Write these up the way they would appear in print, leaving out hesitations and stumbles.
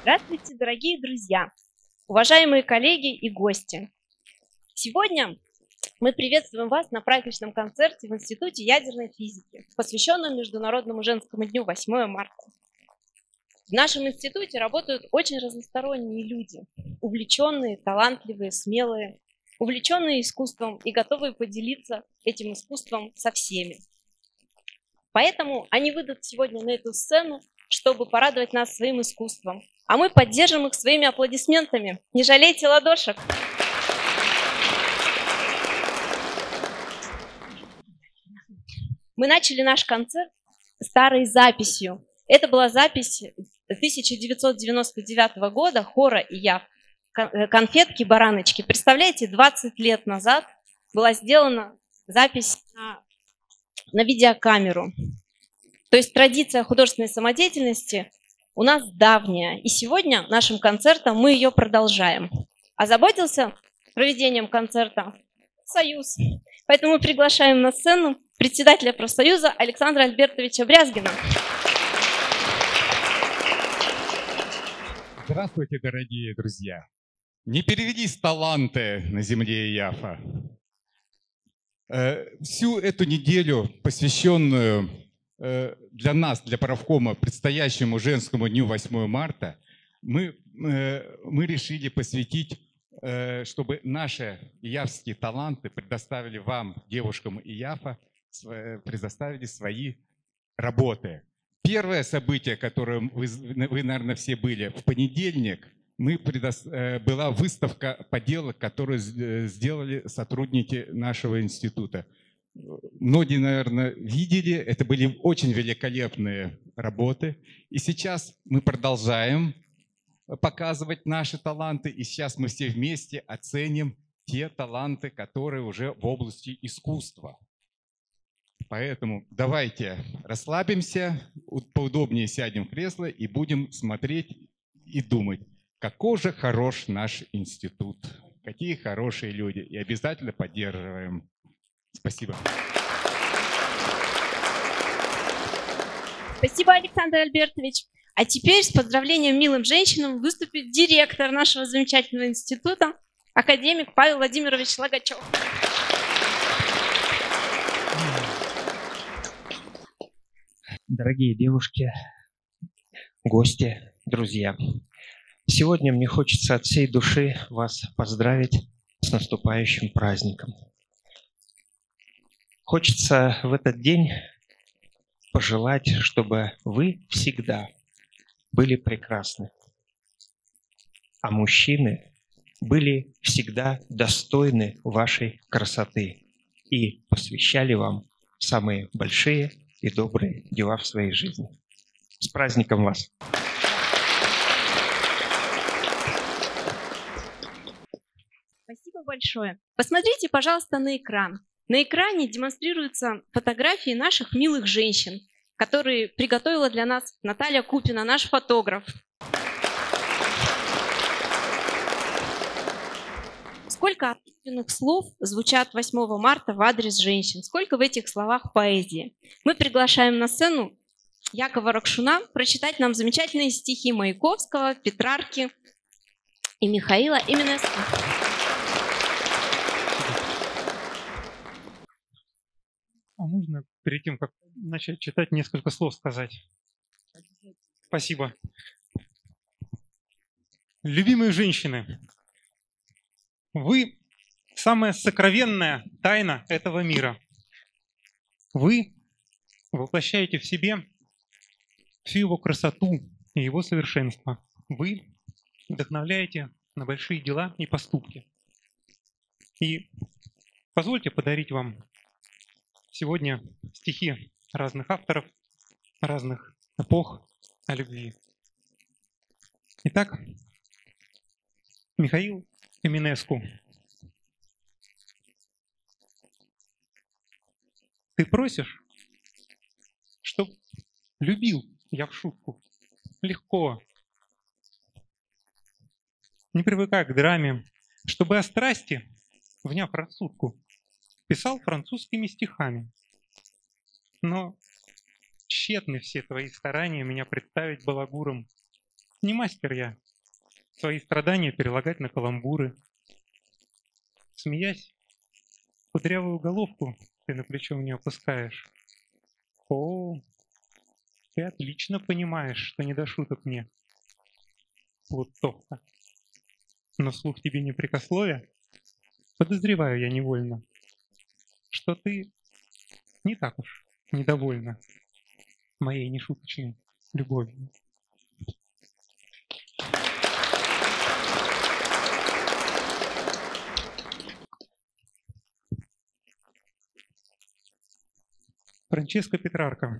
Здравствуйте, дорогие друзья, уважаемые коллеги и гости. Сегодня мы приветствуем вас на праздничном концерте в Институте ядерной физики, посвященном Международному женскому дню 8 марта. В нашем институте работают очень разносторонние люди, увлеченные, талантливые, смелые, увлеченные искусством и готовые поделиться этим искусством со всеми. Поэтому они выйдут сегодня на эту сцену, чтобы порадовать нас своим искусством. А мы поддержим их своими аплодисментами. Не жалейте ладошек. Мы начали наш концерт старой записью. Это была запись 1999 года хора «Ияф». «Конфетки-бараночки». Представляете, 20 лет назад была сделана запись на видеокамеру. То есть традиция художественной самодеятельности у нас давняя. И сегодня нашим концертом мы ее продолжаем. Озаботился проведением концерта Союз. Поэтому мы приглашаем на сцену председателя профсоюза Александра Альбертовича Брязгина. Здравствуйте, дорогие друзья! Не перевелись таланты на земле Ияфа. Всю эту неделю, посвященную для нас, для профкома, предстоящему женскому дню 8 марта, мы решили посвятить, чтобы наши ияфские таланты предоставили вам, девушкам Ияфа, предоставили свои работы. Первое событие, которое вы, наверное, все были, в понедельник была выставка поделок, которую сделали сотрудники нашего института. Многие, наверное, видели, это были очень великолепные работы. И сейчас мы продолжаем показывать наши таланты, и сейчас мы все вместе оценим те таланты, которые уже в области искусства. Поэтому давайте расслабимся, поудобнее сядем в кресло и будем смотреть и думать, какой же хорош наш институт, какие хорошие люди, и обязательно поддерживаем. Спасибо. Спасибо, Александр Альбертович. А теперь с поздравлением милым женщинам выступит директор нашего замечательного института, академик Павел Владимирович Логачев. Дорогие девушки, гости, друзья, сегодня мне хочется от всей души вас поздравить с наступающим праздником. Хочется в этот день пожелать, чтобы вы всегда были прекрасны, а мужчины были всегда достойны вашей красоты и посвящали вам самые большие и добрые дела в своей жизни. С праздником вас! Спасибо большое. Посмотрите, пожалуйста, на экран. На экране демонстрируются фотографии наших милых женщин, которые приготовила для нас Наталья Купина, наш фотограф. Сколько ответственных слов звучат 8 марта в адрес женщин, сколько в этих словах поэзии. Мы приглашаем на сцену Якова Ракшуна прочитать нам замечательные стихи Маяковского, Петрарки и Михаила Именеску. А можно перед тем, как начать читать, несколько слов сказать? Спасибо. Любимые женщины, вы самая сокровенная тайна этого мира. Вы воплощаете в себе всю его красоту и его совершенство. Вы вдохновляете на большие дела и поступки. И позвольте подарить вам сегодня стихи разных авторов, разных эпох о любви. Итак, Михаил Эминеску. Ты просишь, чтоб любил я в шутку, легко, не привыкая к драме, чтобы о страсти, вняв рассудку, писал французскими стихами. Но тщетны все твои старания меня представить балагуром. Не мастер я свои страдания перелагать на каламбуры. Смеясь, кудрявую головку ты на плечо мне опускаешь. О, ты отлично понимаешь, что не до шуток мне, плутовка. Но вслух тебе не прикословия, подозреваю я невольно, что ты не так уж недовольна моей нешуточной любовью. Франческо Петрарка.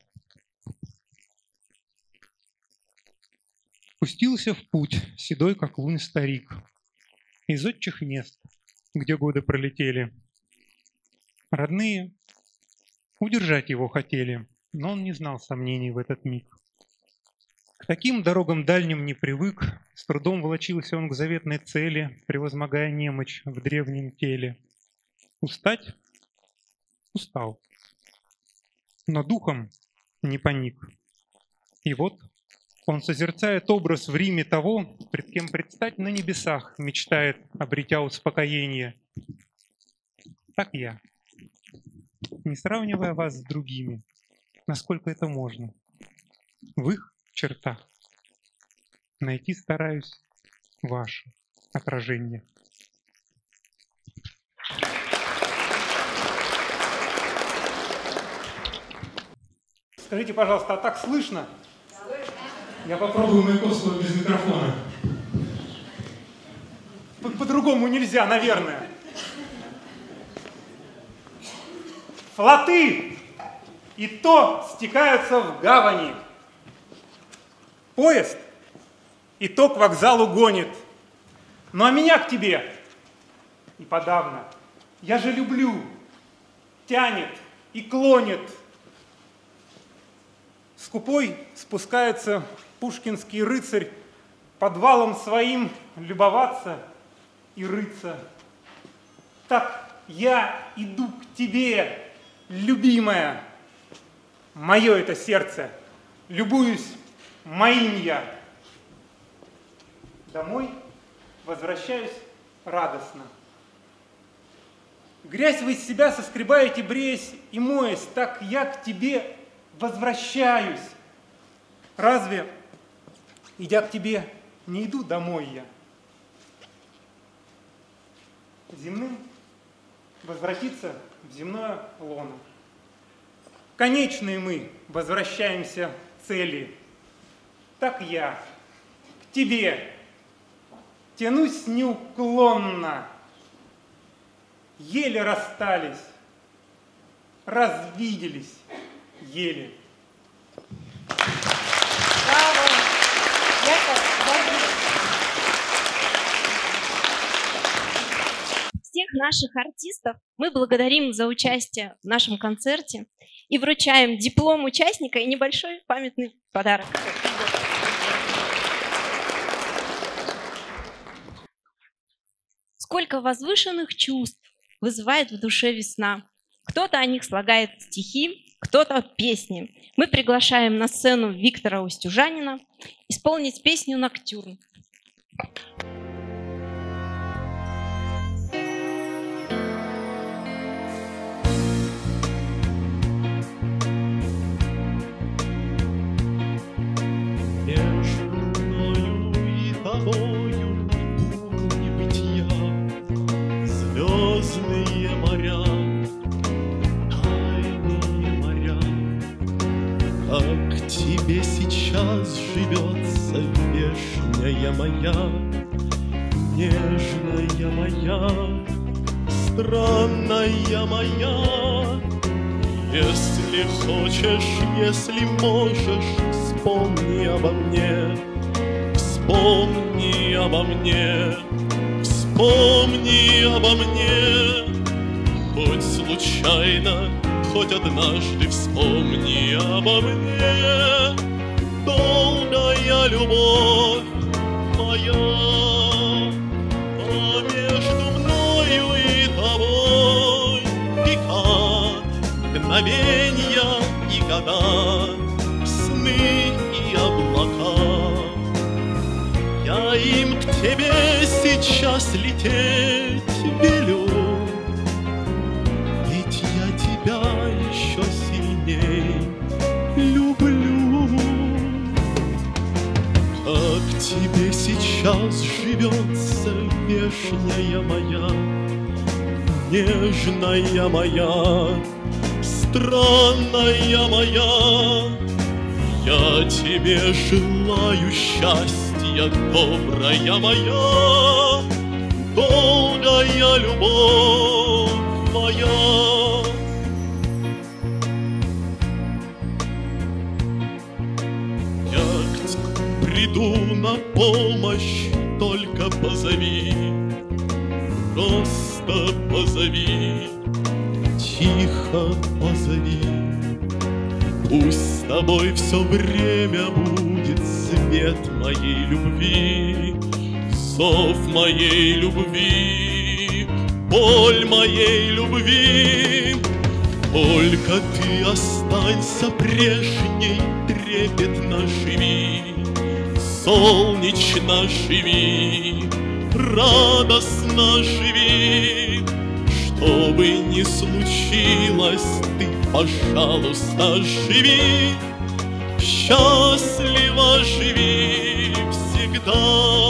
Пустился в путь седой, как лунь, старик, из отчих мест, где годы пролетели. Родные удержать его хотели, но он не знал сомнений в этот миг. К таким дорогам дальним не привык, с трудом волочился он к заветной цели, превозмогая немочь в древнем теле. Устать? Устал. Но духом не паник. И вот он созерцает образ в Риме того, пред кем предстать на небесах мечтает, обретя успокоение. Так я, не сравнивая вас с другими, насколько это можно, в их чертах найти стараюсь ваше отражение. Скажите, пожалуйста, а так слышно? Слышно. Я попробую Маяковского без микрофона. По-другому нельзя, наверное. Флоты и то стекаются в гавани. Поезд и то к вокзалу гонит. Ну а меня к тебе и подавно. Я же люблю, тянет и клонит. Скупой спускается пушкинский рыцарь подвалом своим любоваться и рыться. Так я иду к тебе, любимая. Мое это сердце, любуюсь моим я. Домой возвращаюсь радостно. Грязь вы из себя соскребаете, бреясь и моясь, так я к тебе возвращаюсь. Разве, идя к тебе, не иду домой я? Земным возвратиться в земное лоно. Конечные мы возвращаемся к цели. Так я к тебе тянусь неуклонно. Еле расстались, развиделись. Еле. Браво! Всех наших артистов мы благодарим за участие в нашем концерте и вручаем диплом участника и небольшой памятный подарок. Сколько возвышенных чувств вызывает в душе весна. Кто-то о них слагает стихи, кто-то песни. Мы приглашаем на сцену Виктора Устюжанина исполнить песню «Ноктюрн». Между и тобою небытия, звездные моря, тайные моря. Как тебе сейчас живется, вешняя моя, нежная моя, странная моя. Если хочешь, если можешь, вспомни обо мне, вспомни обо мне, вспомни обо мне. Хоть случайно, хоть однажды вспомни обо мне. Долгая любовь моя, а между мною и тобой века, мгновенья и года, сны и облака. Я им к тебе сейчас лететь велю, ведь я тебя еще сильней люблю. Как тебе сейчас живется, вешняя моя, нежная моя, странная моя. Я тебе желаю счастья, добрая моя, долгая любовь моя. Я к тебе приду на помощь, только позови, просто позови, тихо позови. Пусть с тобой все время будет свет моей любви, зов моей любви, боль моей любви. Только ты останься прежней, трепетно живи, солнечно живи, радостно живи. Что бы ни случилось, ты, пожалуйста, живи, счастливо живи всегда.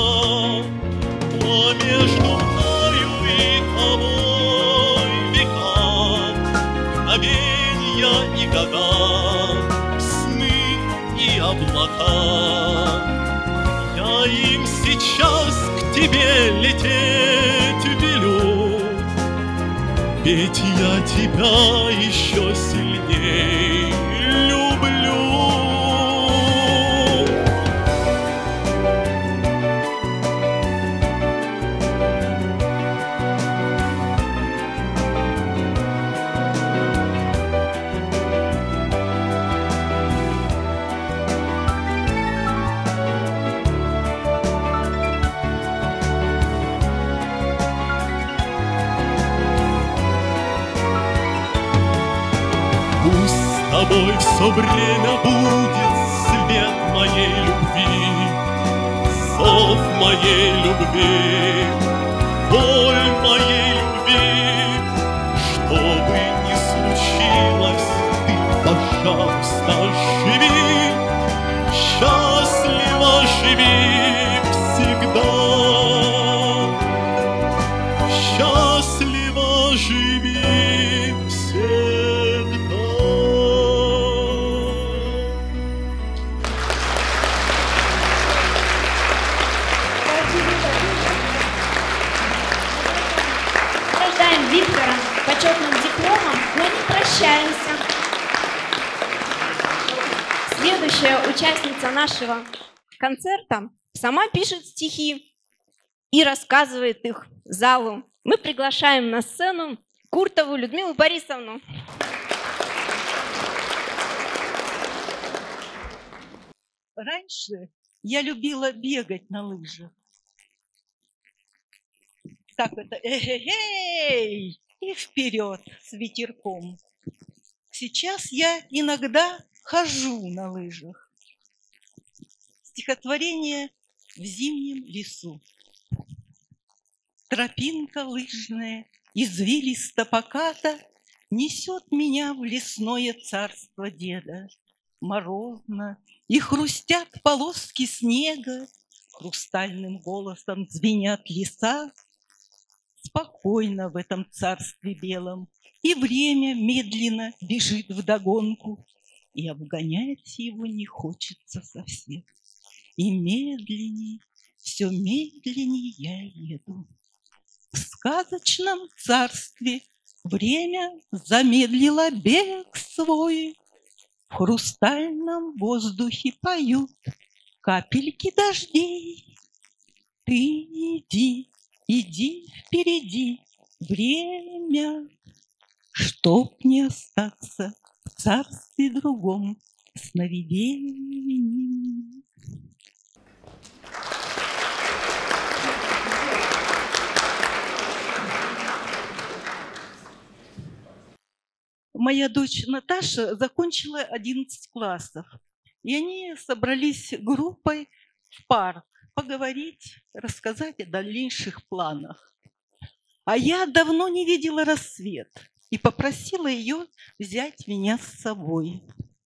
А между мною и тобой века, мгновенья и года, сны и облака. Я им сейчас к тебе лететь велю, ведь я тебя еще сильней люблю. С тобой все время будет свет моей любви, зов моей любви, боль моей любви. Что бы ни случилось, ты, пожалуйста, живи, счастливо живи всегда, счастливо живи всегда. Награждаем Виктора почетным дипломом, но не прощаемся. Следующая участница нашего концерта сама пишет стихи и рассказывает их залу. Мы приглашаем на сцену Куртову Людмилу Борисовну. Раньше я любила бегать на лыжах. Так это эй, и вперед с ветерком. Сейчас я иногда хожу на лыжах. Стихотворение в зимнем лесу. Тропинка лыжная, извилисто-поката, несет меня в лесное царство деда. Морозно, и хрустят полоски снега, хрустальным голосом звенят леса. Спокойно в этом царстве белом, и время медленно бежит вдогонку, и обгонять его не хочется совсем. И медленней, все медленней я еду. В сказочном царстве время замедлило бег свой. В хрустальном воздухе поют капельки дождей. Ты иди, иди впереди, время, чтоб не остаться в царстве другом сновидений. Моя дочь Наташа закончила 11 классов, и они собрались группой в парк поговорить, рассказать о дальнейших планах. А я давно не видела рассвет и попросила ее взять меня с собой.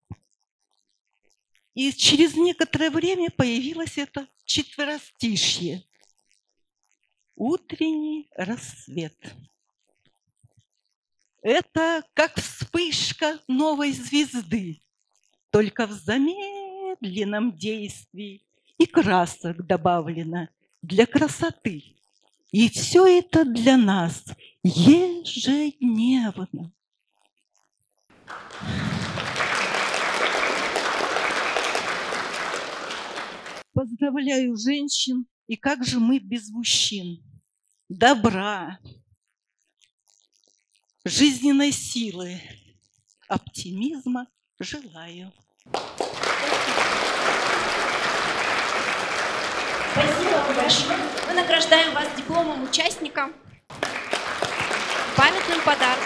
И через некоторое время появилось это четверостишье. Утренний рассвет. Это как вспышка новой звезды, только в замедленном действии и красок добавлено для красоты. И все это для нас ежедневно. Поздравляю женщин, и как же мы без мужчин? Добра, жизненной силы, оптимизма желаю. Спасибо большое. Мы награждаем вас дипломом участника, памятным подарком.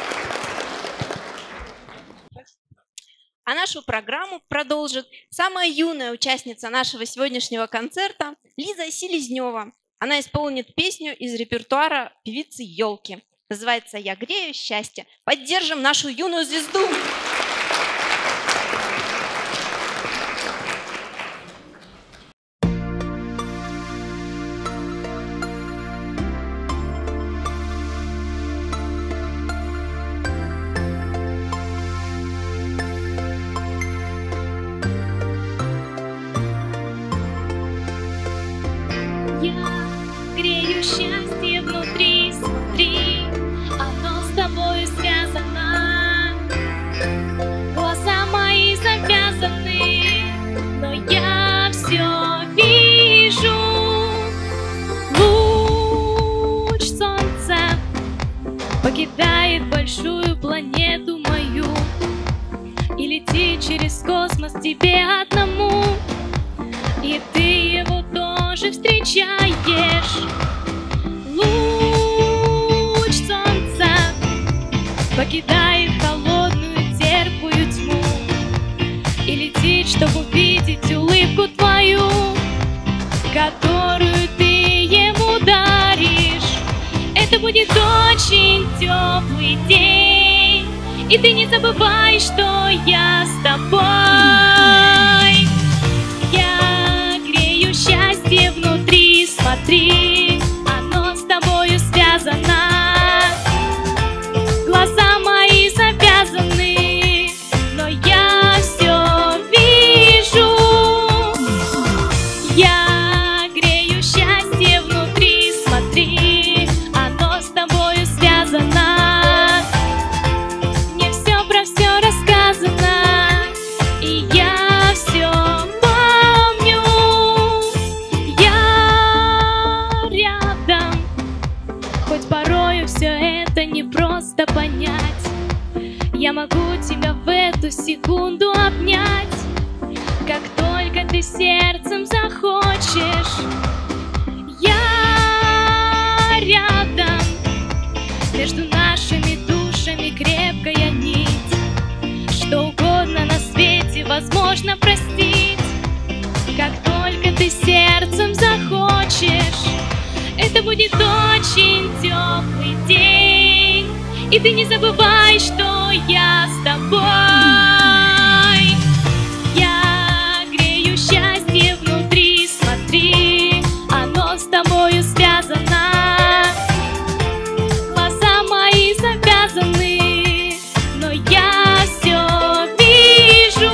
А нашу программу продолжит самая юная участница нашего сегодняшнего концерта Лиза Селезнева. Она исполнит песню из репертуара певицы Ёлки. Называется «Я грею счастье». Поддержим нашу юную звезду! Счастье внутри, смотри, оно с тобой связано. Глаза мои завязаны, но я все вижу. Луч солнца покидает большую планету мою и летит через космос тебе одному, и ты его тоже встречаешь. Луч солнца покидает холодную терпкую тьму и летит, чтобы увидеть улыбку твою, которую ты ему даришь. Это будет очень теплый день, и ты не забывай, что я с тобой. Я грею счастье внутри, смотри, с тобою связано. Глаза мои завязаны, но я все вижу. Я грею счастье внутри, смотри, оно с тобою связано. Мне все про все рассказано, и я все помню. Я рядом, хоть порою все это не просто понять. Я могу тебя в эту секунду обнять, как только ты сердцем захочешь. Я рядом, между нашими душами крепкая нить. Что угодно на свете возможно простить, как только ты сердцем захочешь. Это будет очень теплый день, и ты не забывай, что я с тобой. Я грею счастье внутри, смотри, оно с тобою связано. Глаза мои завязаны, но я все вижу.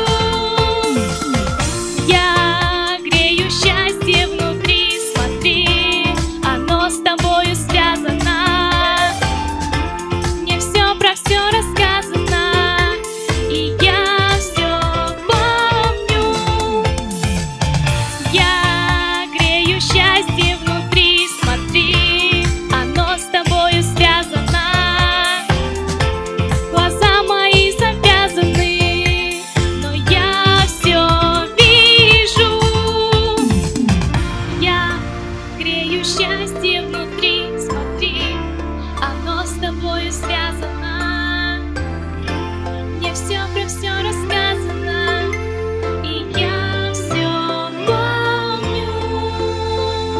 Я грею счастье внутри, смотри, оно с тобою связано. Мне все про все рассказано, и я все помню. Я грею счастье внутри, смотри, оно с тобою связано. Глаза мои завязаны, но я все вижу. Я грею счастье внутри, смотри, оно с тобою связано. Мне все про все рассказано, и я все помню.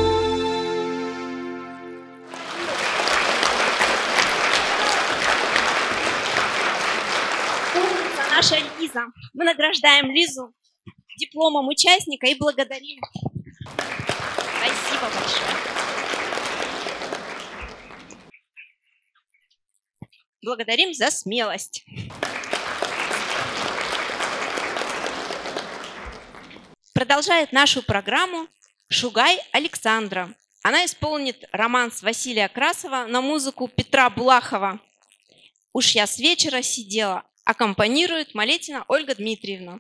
наша Лиза. Мы награждаем Лизу дипломом участника и благодарим. Спасибо большое. Благодарим за смелость. Продолжает нашу программу Шугай Александра. Она исполнит романс Василия Красова на музыку Петра Булахова. «Уж я с вечера сидела». Аккомпанирует Малетина Ольга Дмитриевна.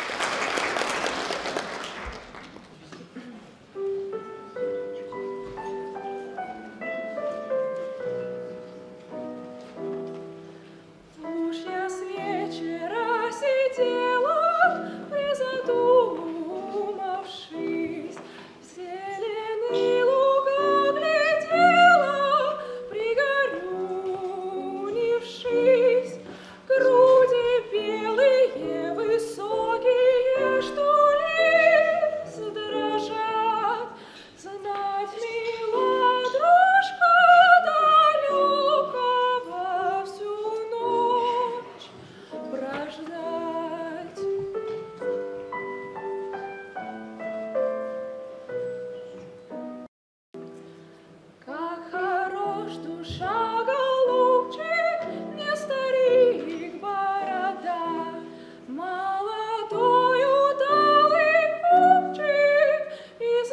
Уж я с вечера сидела, призадумавшись, в зеленый луга глядела, пригорюнившись, груди белые, высокие, что лес дрожат, знать мила дружка далекого всю ночь прождать. Как хорош душа, голубчик, не старик борода, молодой удалый купчик из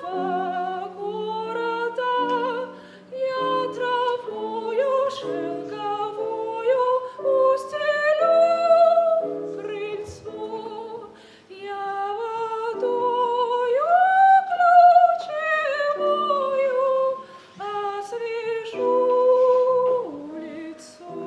Новогорода. Я травою шелковую устелю крыльцо, я водою ключевою освежу лицо.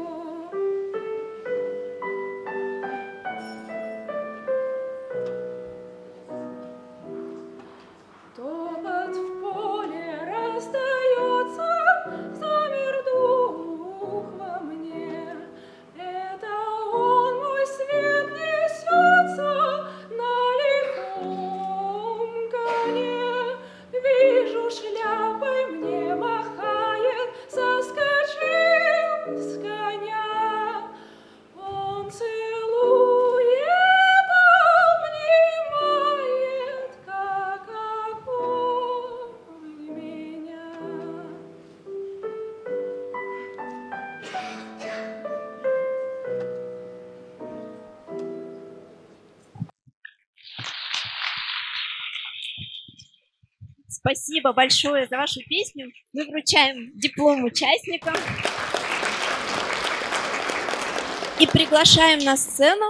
Топот в поле раздается, замер дух во мне. Это он, мой свет, несется на лихом коне. Вижу, шляпой мне махает, соскочил с коня. Он целует, обнимает, как огонь меня. Спасибо большое за вашу песню. Мы вручаем диплом участникам и приглашаем на сцену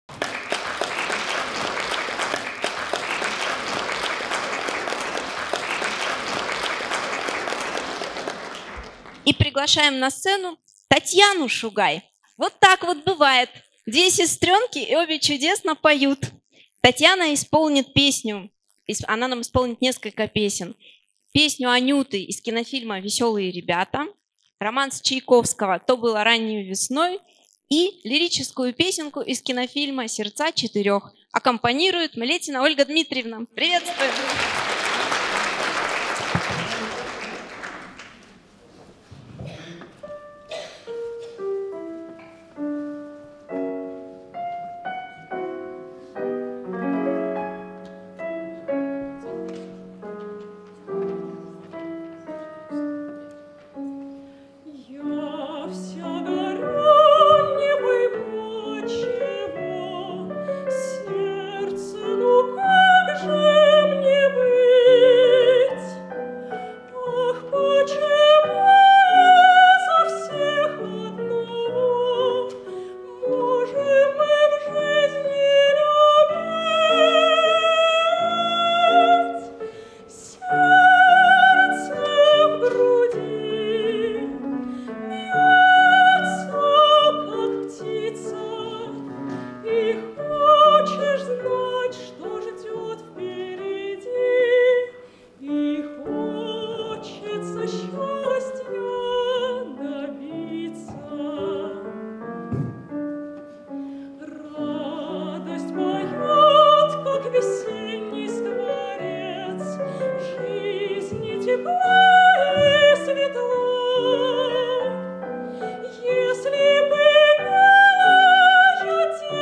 Татьяну Шугай. Вот так вот бывает. Две сестренки, и обе чудесно поют. Татьяна исполнит песню. Она нам исполнит несколько песен. Песню Анюты из кинофильма «Веселые ребята», романс Чайковского «То было ранней весной» и лирическую песенку из кинофильма «Сердца четырех». Аккомпанирует Малетина Ольга Дмитриевна. Приветствую! Я вся горю, не пойму чего, сердце, ну как же мне быть? Ах, почему за всех одного можем мы в жизни любить? Сердце в груди бьется, как птица, и хочешь знать, что ждет впереди, и хочется счастья добиться. Радость поет, как весенний скворец, жизни тепла и светла. Если бы белая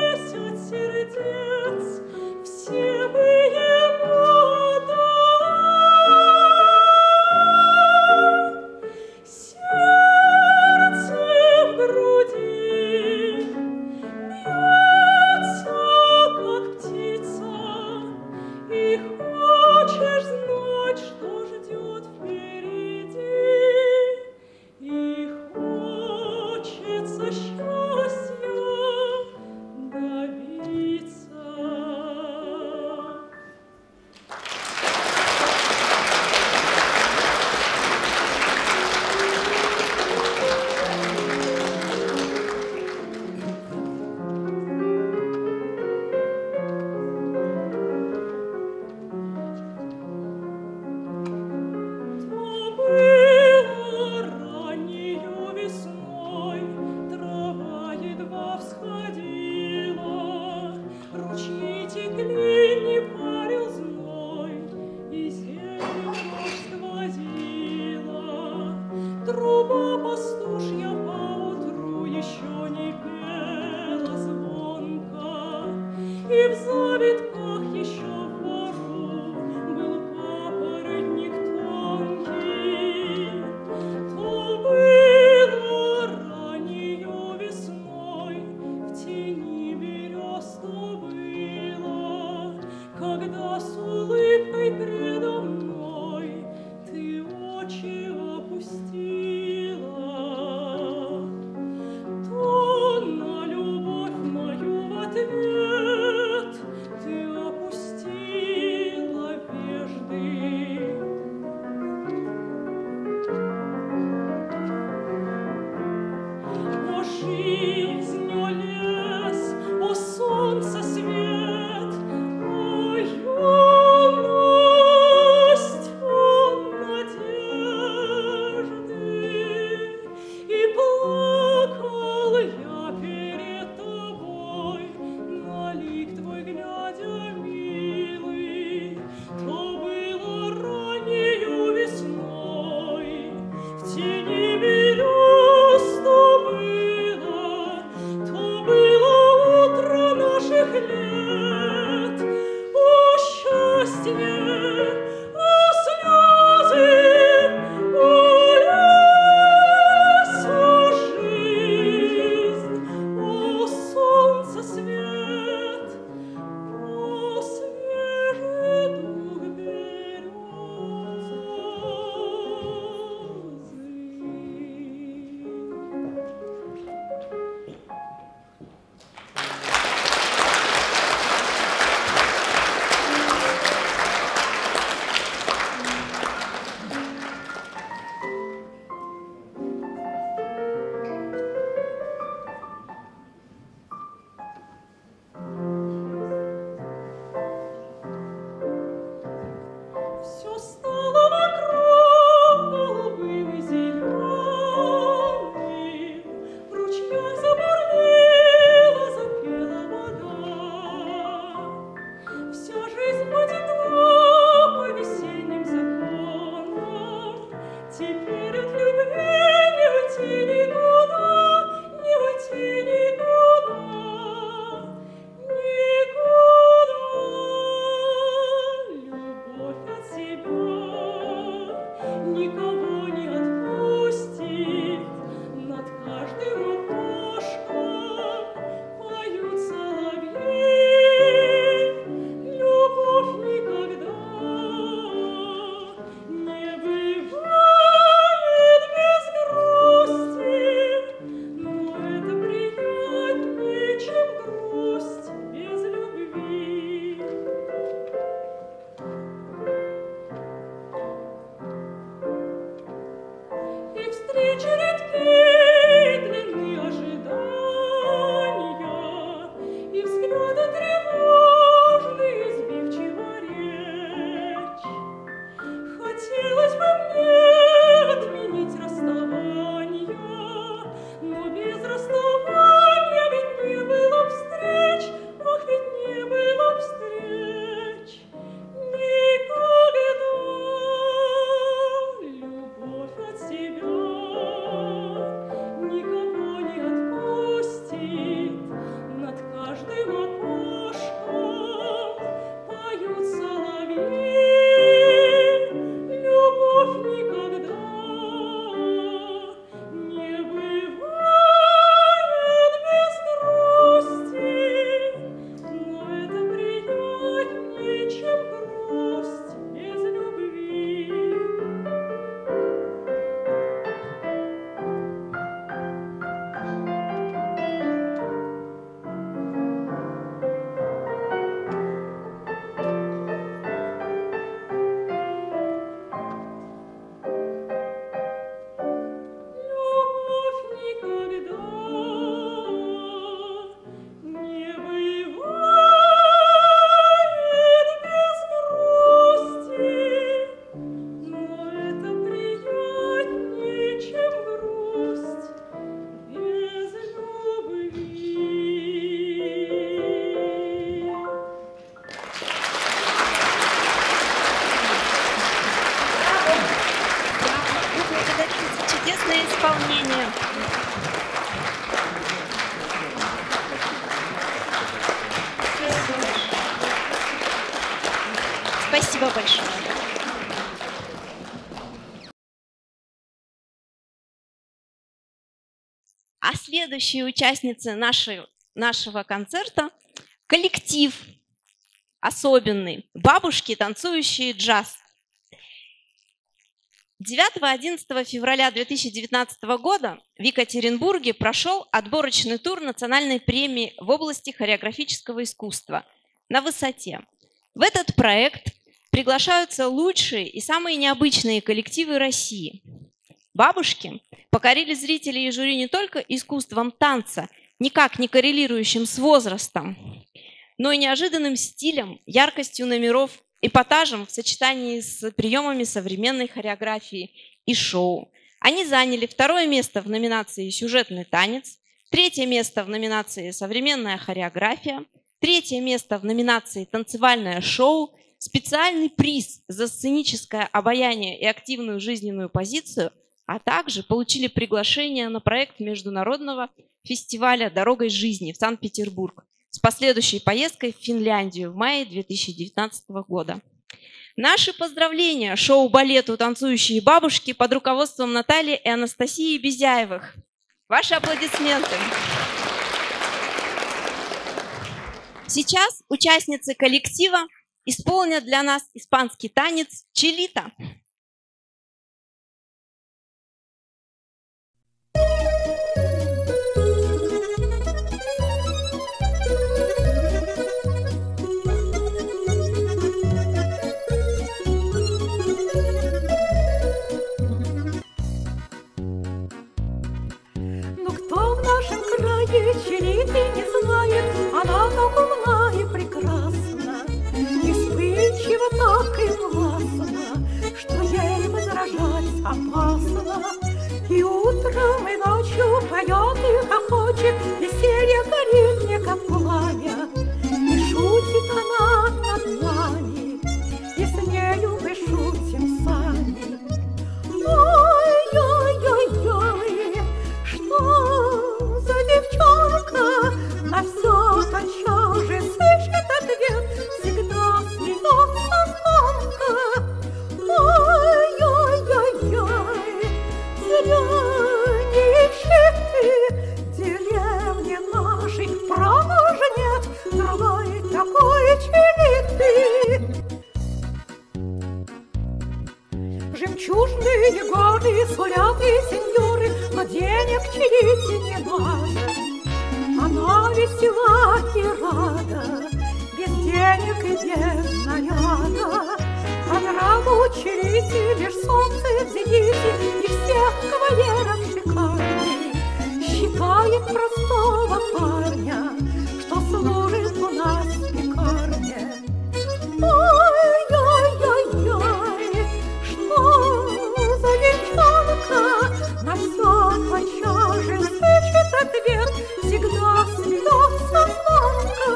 Теперь от любви не уйти никуда, не уйти никуда, никуда. Любовь от себя никого не отпустит, над каждым окошком поют соловьи. Любовь никогда не бывает без грусти, но это приятнее, чем грусть без любви. И встречи редкие, длинные ожидания, и взгляды тревожные, сбивчиво речь. Хотелось бы мне отменить расставание, но без расставания ведь не было встреч, ах, ведь не было встреч. Никогда любовь от себя никого не отпустит, над каждым окошком поют соловьи. Любовь никогда не бывает без грусти, но это приятнее, чем грусть без любви. Любовь никогда не бывает без грусти, но это приятнее, чем грусть без любви. Мы благодарим за чудесное исполнение. Спасибо большое. А следующие участницы нашего концерта – коллектив особенный «Бабушки, танцующие джаз». 9-11 февраля 2019 года в Екатеринбурге прошел отборочный тур национальной премии в области хореографического искусства «На высоте». В этот проект приглашаются лучшие и самые необычные коллективы России. «Бабушки» покорили зрителей и жюри не только искусством танца, никак не коррелирующим с возрастом, но и неожиданным стилем, яркостью номеров, эпатажем в сочетании с приемами современной хореографии и шоу. Они заняли 2-е место в номинации «Сюжетный танец», 3-е место в номинации «Современная хореография», 3-е место в номинации «Танцевальное шоу», специальный приз за сценическое обаяние и активную жизненную позицию, а также получили приглашение на проект международного фестиваля «Дорогой жизни» в Санкт-Петербург с последующей поездкой в Финляндию в мае 2019 года. Наши поздравления шоу-балету «Танцующие бабушки» под руководством Натальи и Анастасии Безяевых. Ваши аплодисменты. Сейчас участницы коллектива исполнят для нас испанский танец «Чилита». Чилиты не знает, она так умна и прекрасна, вспыльчива так и властна, что ей возражать опасно. И утром, и ночью поет и хохочет, веселье горит не как пламя, и шутит она над нами, и с нею мы шутим сами. Славные годы сулят и сеньоры, но денег чилите не надо. Она весела и рада, без денег и без наряда. По нраву чилите лишь солнце в зените и всех кавалеров шикарней. Считает простого парня, что служит у нас в пекарне. Ой-ой-ой-ой, что за девчонка, на все почаже слышит ответ, всегда смеется звонко.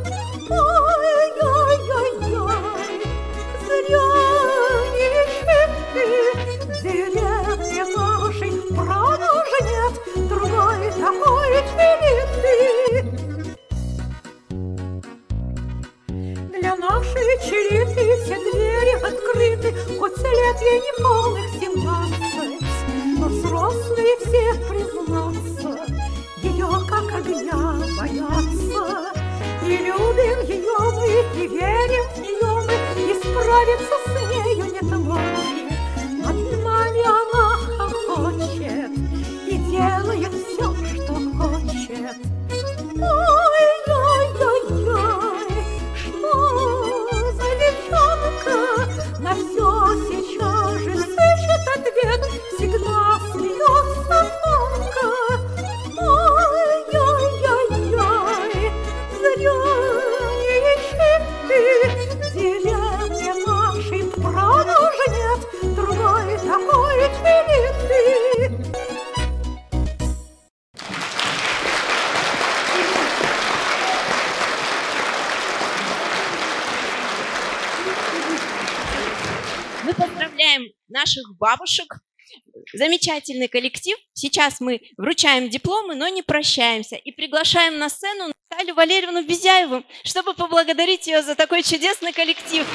Ой-ой-ой-ой, зря не ищет ты, в деревне нашей правда уже нет другой такой чилиты. Для нашей чилиты все двери открыты, хоть лет ей не полных 17, но взрослые все, признаться, ее как огня боятся. И любим ее мы, и верим в нее мы, и справиться с нею нет воли. Над нами она хохочет и делает все, что хочет. Ой-ой-ой-ой, что за девчонка, на все сейчас же слышит ответ, всегда смеется звонко. Ой-ой-ой-ой, зря не ищи ты, в деревне нашей правда уже нет другой такой чилиты. Мы поздравляем наших бабушек. Замечательный коллектив. Сейчас мы вручаем дипломы, но не прощаемся. И приглашаем на сцену Наталью Валерьевну Безяеву, чтобы поблагодарить ее за такой чудесный коллектив.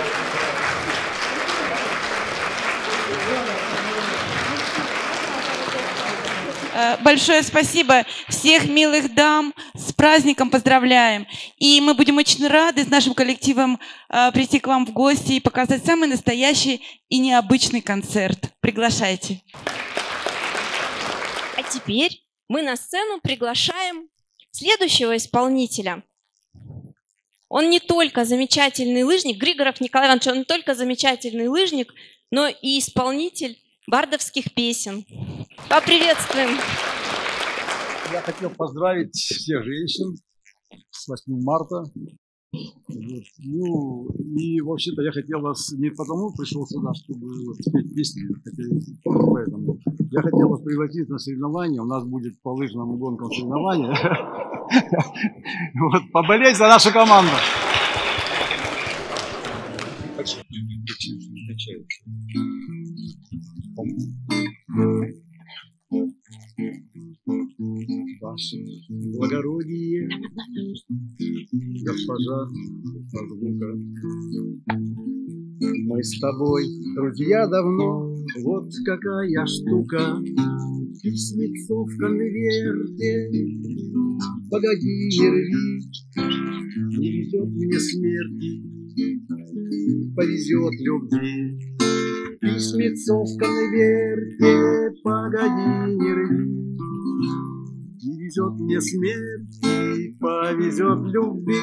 Большое спасибо, всех милых дам с праздником поздравляем. И мы будем очень рады с нашим коллективом прийти к вам в гости и показать самый настоящий и необычный концерт. Приглашайте. А теперь мы на сцену приглашаем следующего исполнителя. Он не только замечательный лыжник, Григоров Николай Иванович, он не только замечательный лыжник, но и исполнитель бардовских песен. Поприветствуем. Я хотел поздравить всех женщин с 8 марта. Вот. Ну, и вообще-то я хотел вас не потому пришел сюда, чтобы вот спеть песни, поэтому я хотел вас пригласить на соревнования. У нас будет по лыжным гонкам соревнования. Вот, поболеть за нашу команду. Ваше благородие, госпожа Азбука, мы с тобой друзья давно, вот какая штука. Письмецо в конверте, погоди, не рви, не везет мне смерти, повезет любви. Письмецо в конверте, погоди, не рви, не везет мне смерти, повезет любви.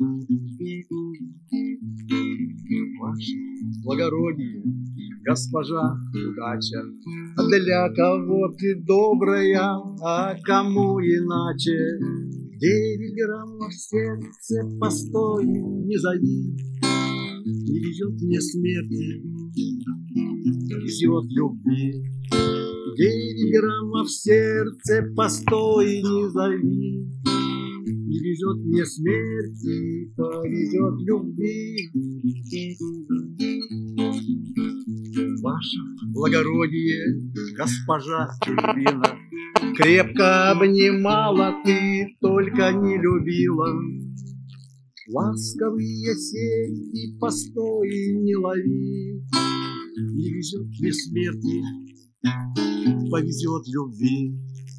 Ваше благородие, госпожа удача, для кого ты добрая, а кому иначе? 9 граммов в сердце, постой, не зови, не везет мне смерти, везет любви. 9 граммов в сердце, постой, не зови, не везет мне смерти, повезет любви. Ваше благородие, госпожа Чуприна, крепко обнимала, ты только не любила. Ласковые сети, постой, не лови, не везет мне смерти, повезет любви.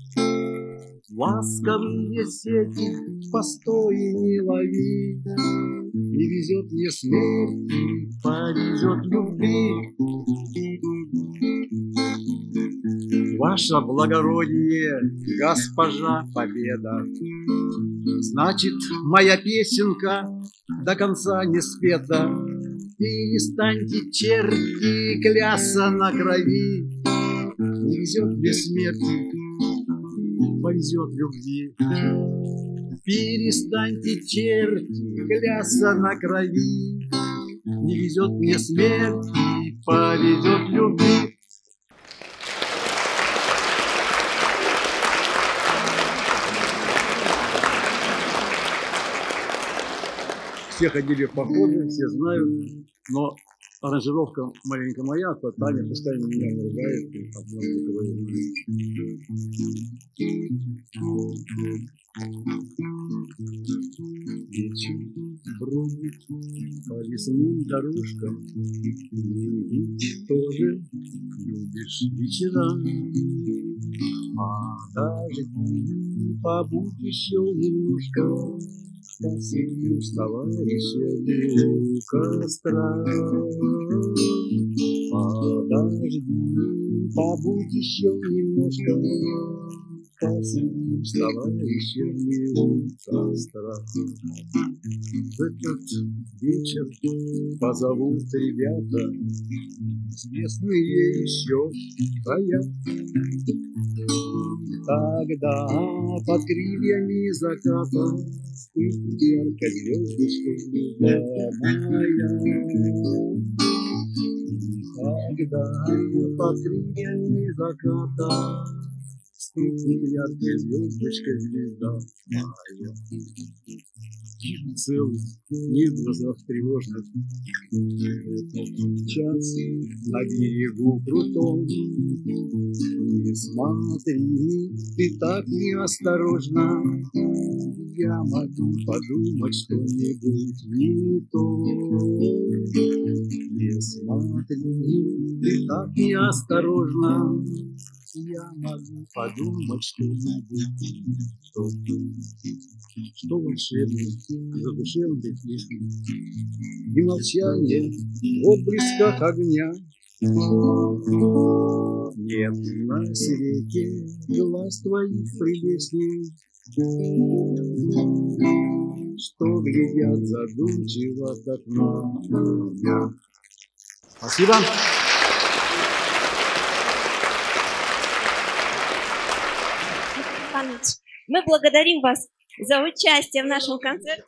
Ласковые сети, постой, не лови, не везет мне смерти, повезет любви. Ваше благородие, госпожа Победа. Значит, моя песенка до конца не спета. Перестаньте, черти, клясться на крови. Не везет мне смерти, повезет любви. Перестаньте, черти, клясться на крови. Не везет мне смерти, повезет любви. Все ходили в походы, все знают, но аранжировка маленькая моя, то Таня постоянно меня наругает. Вечер бродит по лесным дорожкам, и ведь тоже любишь вечера. А дожди побудь еще немножко, посидим с товарищами у костра. Подожди, побудь еще немножко, посидим с товарищами у костра. В этот вечер позовут ребята, известные еще стоят. Тогда под крыльями заката вспыхнет ярко звездочка моя. Тогда под крыльями заката вспыхнет ярко звездочка звезда моя. Жизнь целый, не в глазах тревожных. Час на берегу крутом. Не смотри, ты так неосторожно. Я могу подумать что-нибудь не то. Не смотри, ты так неосторожно. Я могу подумать что-нибудь не то. Что волшебный, задушевный песни, и молчание в отблесках огня. Нет на свете глаз твоих прелестней, что глядят задумчиво от окна. Спасибо. Мы благодарим вас за участие в нашем концерте.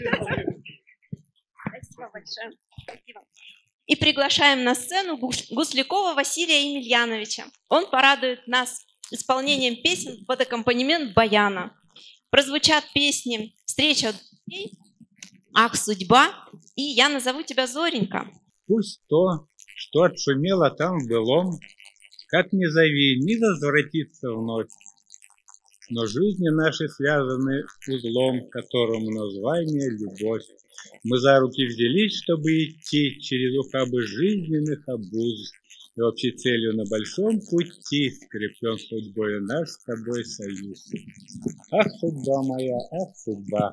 Спасибо большое. Спасибо. И приглашаем на сцену Гуслякова Василия Емельяновича. Он порадует нас исполнением песен под аккомпанемент баяна. Прозвучат песни «Встреча друзей», «Ах, судьба» и «Я назову тебя Зоренька». Пусть то, что отшумело там в былом, как ни зови, не возвратится вновь. Но жизни наши связаны узлом, которому название любовь. Мы за руки взялись, чтобы идти через ухабы жизненных обуз. И общей целью на большом пути скреплен судьбой наш с тобой союз. Ах, судьба моя, ах, судьба.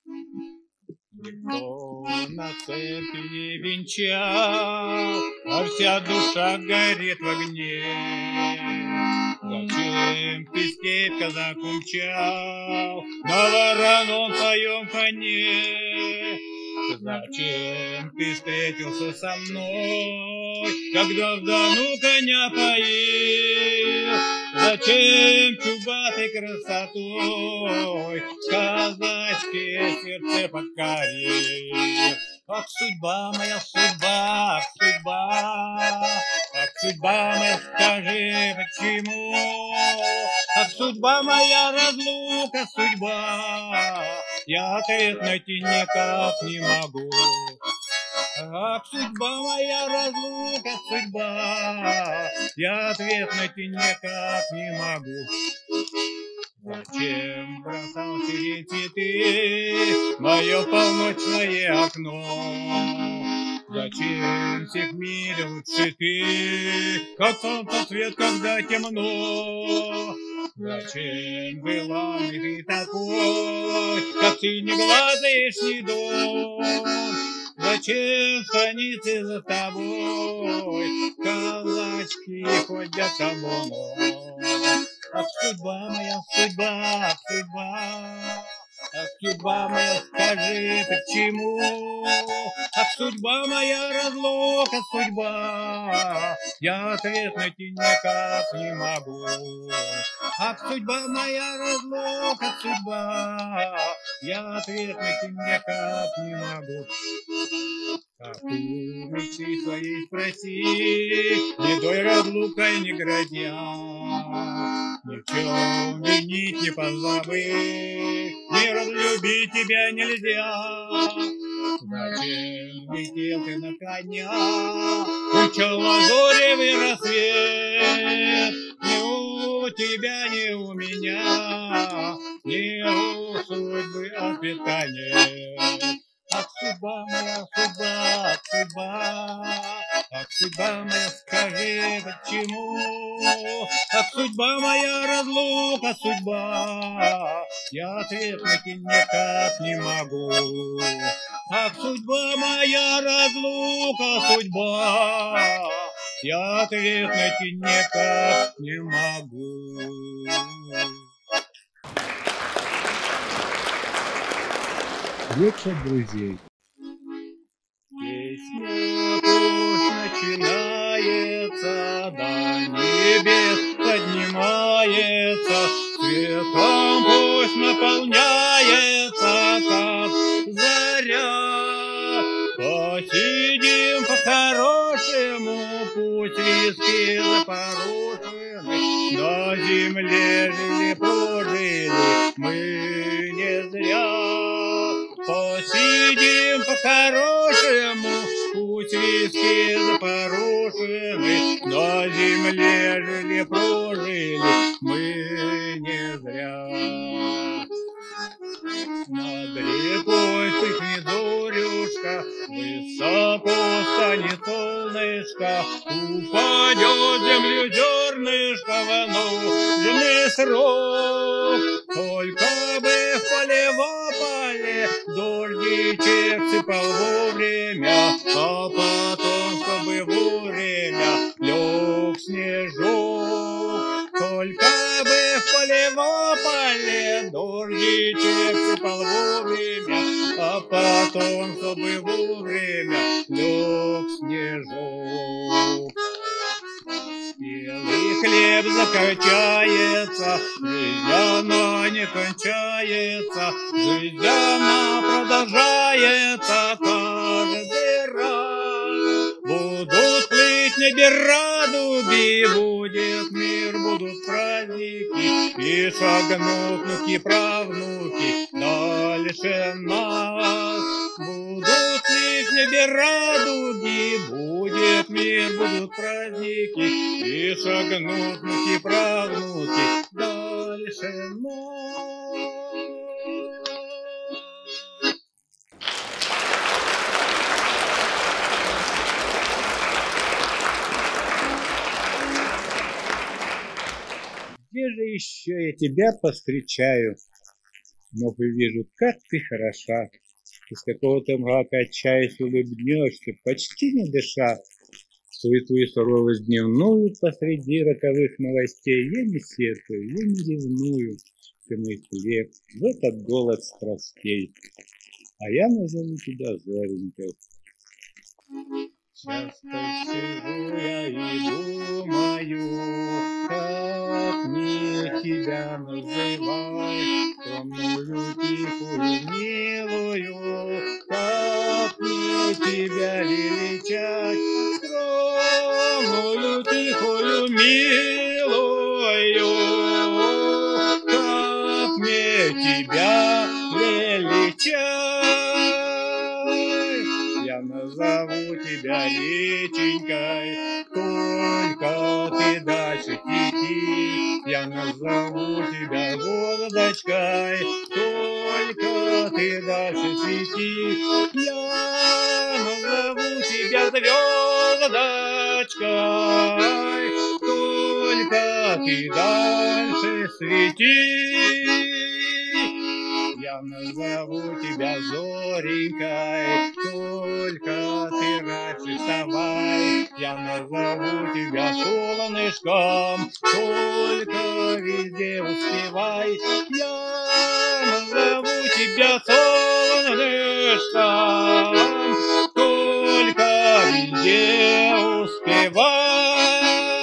Никто на церкви венчал, а вся душа горит в огне. Зачем ты степь, казак, умчал на вороном своем коне? Зачем ты встретился со мной, когда в Дону коня поил? Зачем чубатой красотой казачье сердце покорил? Ах, судьба моя, судьба, ах, судьба, ах, судьба моя, скажи, почему? Ах, судьба моя, разлука, судьба, я ответ найти никак не могу. Ах, судьба моя, разлука, судьба, я ответ найти никак не могу. Зачем бросал ты цветы, мое полночное окно? Зачем всех в мире лучше ты, как солнце свет, когда темно? Зачем была ли ты такой, как синеглазый дом? Зачем станицы за тобой калачки ходят табуном? Ах, судьба моя, судьба, судьба. Ах, судьба моя, скажи, почему? Ах, судьба моя, разлука, судьба. Я ответ найти никак не могу. Ах, судьба моя, разлука, судьба. Я ответ найти никак не могу. Как у мечты своей спроси, бедой разлукой не грозя. Ни в чем винить, не позабыть, не разлюбить тебя нельзя. Зачем летел ты на коня, учил лазуревый рассвет? Ни у тебя, ни у меня, ни у судьбы ответа нет. Ах, судьба моя, судьба, судьба. Ах, судьба моя, скажи, почему? Ах, судьба моя, разлука, судьба. Я ответ найти никак не могу. Ах, судьба моя, разлука, судьба. Я ответ найти никак не могу. Вечер друзей. Песня пусть начинается, до небес поднимается, светом пусть наполняется, как заря. Посидим по-хорошему, пусть виски запорошены, на земле жили, прожили мы не зря. Посидим по-хорошему, пусть виски запорошены, на земле жили, прожили мы не зря. Над рекой вспыхнет зорюшка, высоко станет солнышко, упадет землю зернышко в нужный срок. Только бы в поле вопали, дождичек сыпал вовремя, а потом, чтобы вовремя лег снежок. Только бы в поле вопали, дождичек сыпал вовремя, а потом, чтобы вовремя лег снежок. Белый хлеб закачается, жизнь она не кончается, жизнь она продолжается каждый раз. Будут плыть небе радуги, будет мир, будут праздники, и шагнут внуки, правнуки дальше нас. Будут плыть небе радуги, будет мир, будут праздники, и шагнут внуки, правнуки дальше нас. Где же еще я тебя повстречаю? Но увижу, как ты хороша. Из какого-то мрака отчаясь улыбнешься, почти не дыша. Суету и суровость дневную посреди роковых новостей я не сетую, я не ревную. Ты мой хлеб в этот голод страстей, а я назову тебя Зоренькой. Часто сижу я и думаю, как мне тебя называть, томную, тихую, милую, как мне тебя величать, скромную, тихую, милую, как мне тебя величать. Я назову тебя реченькой, только ты дальше тихи. Я назову тебя звездочкой, только ты дальше свети. Я назову тебя звездочкой, только ты дальше свети. Я Я назову тебя Зоренькой, только ты раньше вставай. Я назову тебя солнышком, только везде успевай. Я назову тебя солнышком, только везде успевай.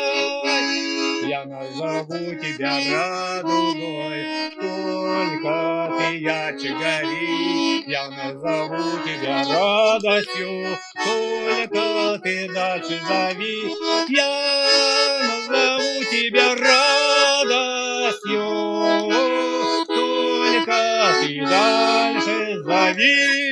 Я назову тебя радугой, только ты ярче гори. Я назову тебя радостью, только ты дальше зови. Я назову тебя радостью, только ты дальше зови.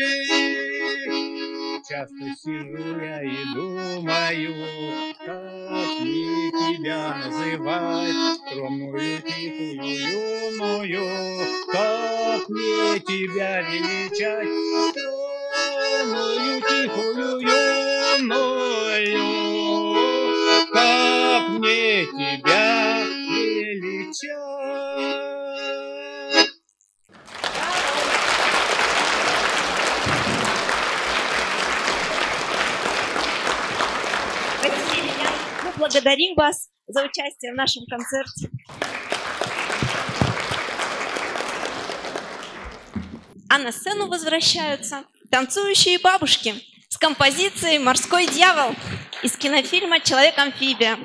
Часто сижу я и думаю, как мне тебя называть, скромную, тихую, юную, как мне тебя величать, скромную, тихую, юную, как мне тебя величать. Благодарим вас за участие в нашем концерте. А на сцену возвращаются танцующие бабушки с композицией «Морской дьявол» из кинофильма «Человек-амфибия».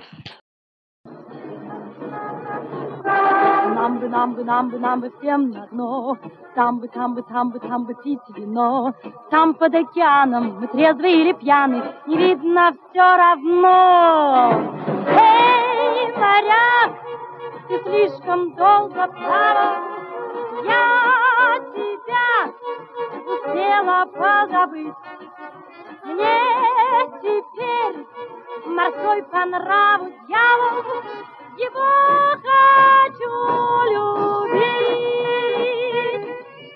Нам бы всем на дно, там бы пить вино. Там под океаном, мы трезвые или пьяны, не видно все равно. Эй, моряк, ты слишком долго плавал, я тебя успела позабыть. Мне теперь морской по нраву дьявол, его хочу любить.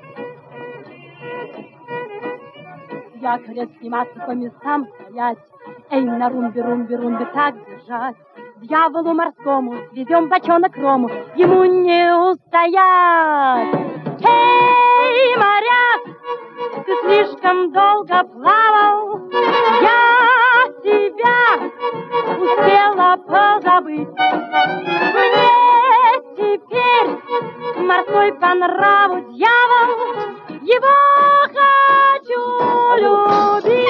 Якоря сниматься, по местам стоять, эй, на румбе так держать. Дьяволу морскому везем бочонок рому, ему не устоять. Эй, моряк, ты слишком долго плавал, я тебя успела позабыть. Мне теперь морской по нраву дьявол, его хочу любить.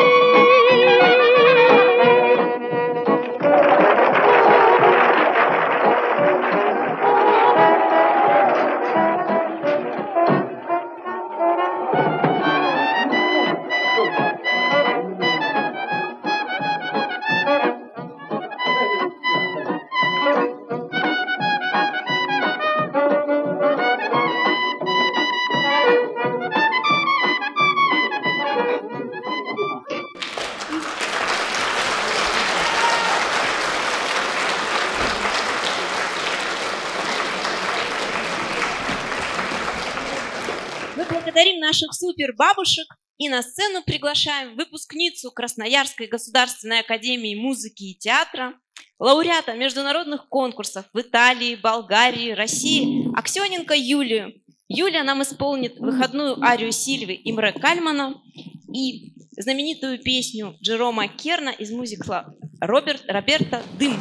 Благодарим наших супер-бабушек и на сцену приглашаем выпускницу Красноярской государственной академии музыки и театра, лауреата международных конкурсов в Италии, Болгарии, России Аксененко Юлию. Юлия нам исполнит выходную арию Сильвы Имре Кальмана и знаменитую песню Джерома Керна из мюзикла Роберта «Дым».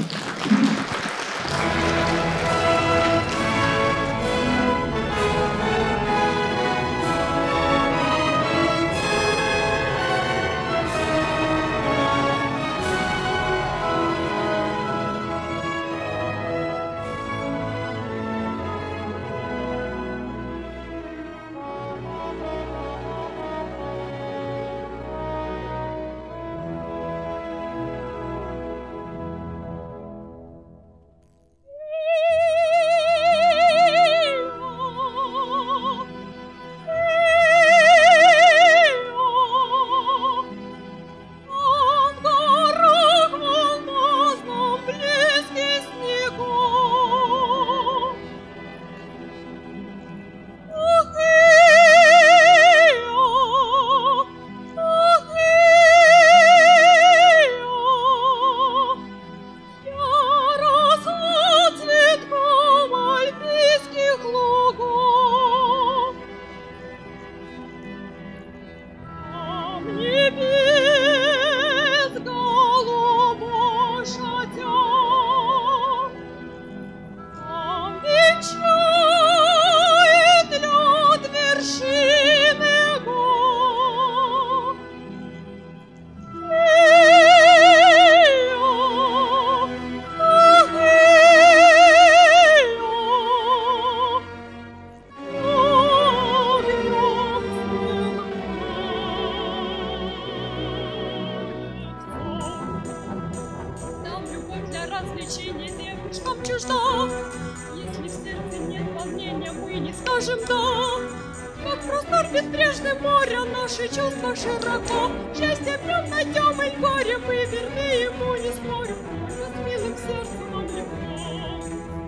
не девушкам чужда. Если в сердце нет волнения, мы не скажем «да». Как простор безбрежный моря, наши чувства широко. Счастье в нем найдем и горе, мы верны ему, не спорю. С милым сердцем нам легко.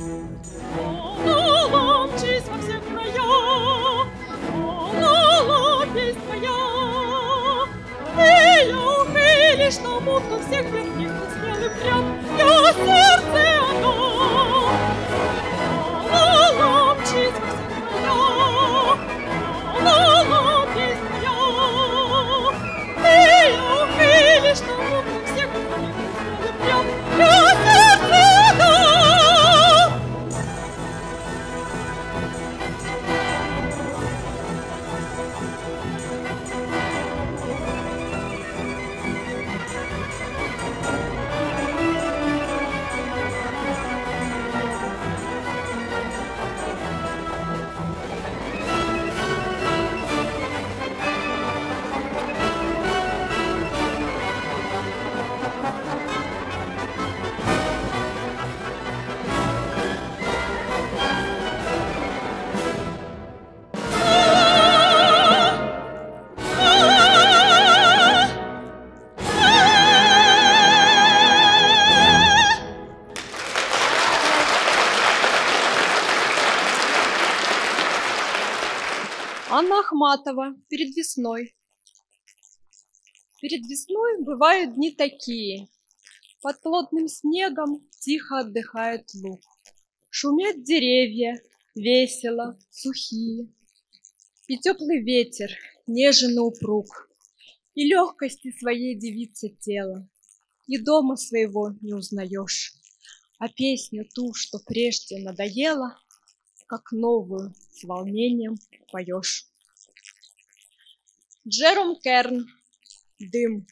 Ла-ла, мчись во все края, ла-ла, песнь твоя. Ты лишь на мутку всех верних, но смелым прям я сердце отдам. Ла-ла, мчись во все края, ла-ла, песнь твоя. Ты лишь на мутку всех верних, но смелым прям я сердце отдам. Анна Ахматова. Перед весной. Перед весной бывают дни такие. Под плотным снегом тихо отдыхает луг. Шумят деревья, весело, сухие. И теплый ветер, нежен и упруг. И легкости своей девицы тело. И дома своего не узнаешь. А песню ту, что прежде надоела, как новую с волнением поешь. Джером Керн. Дым.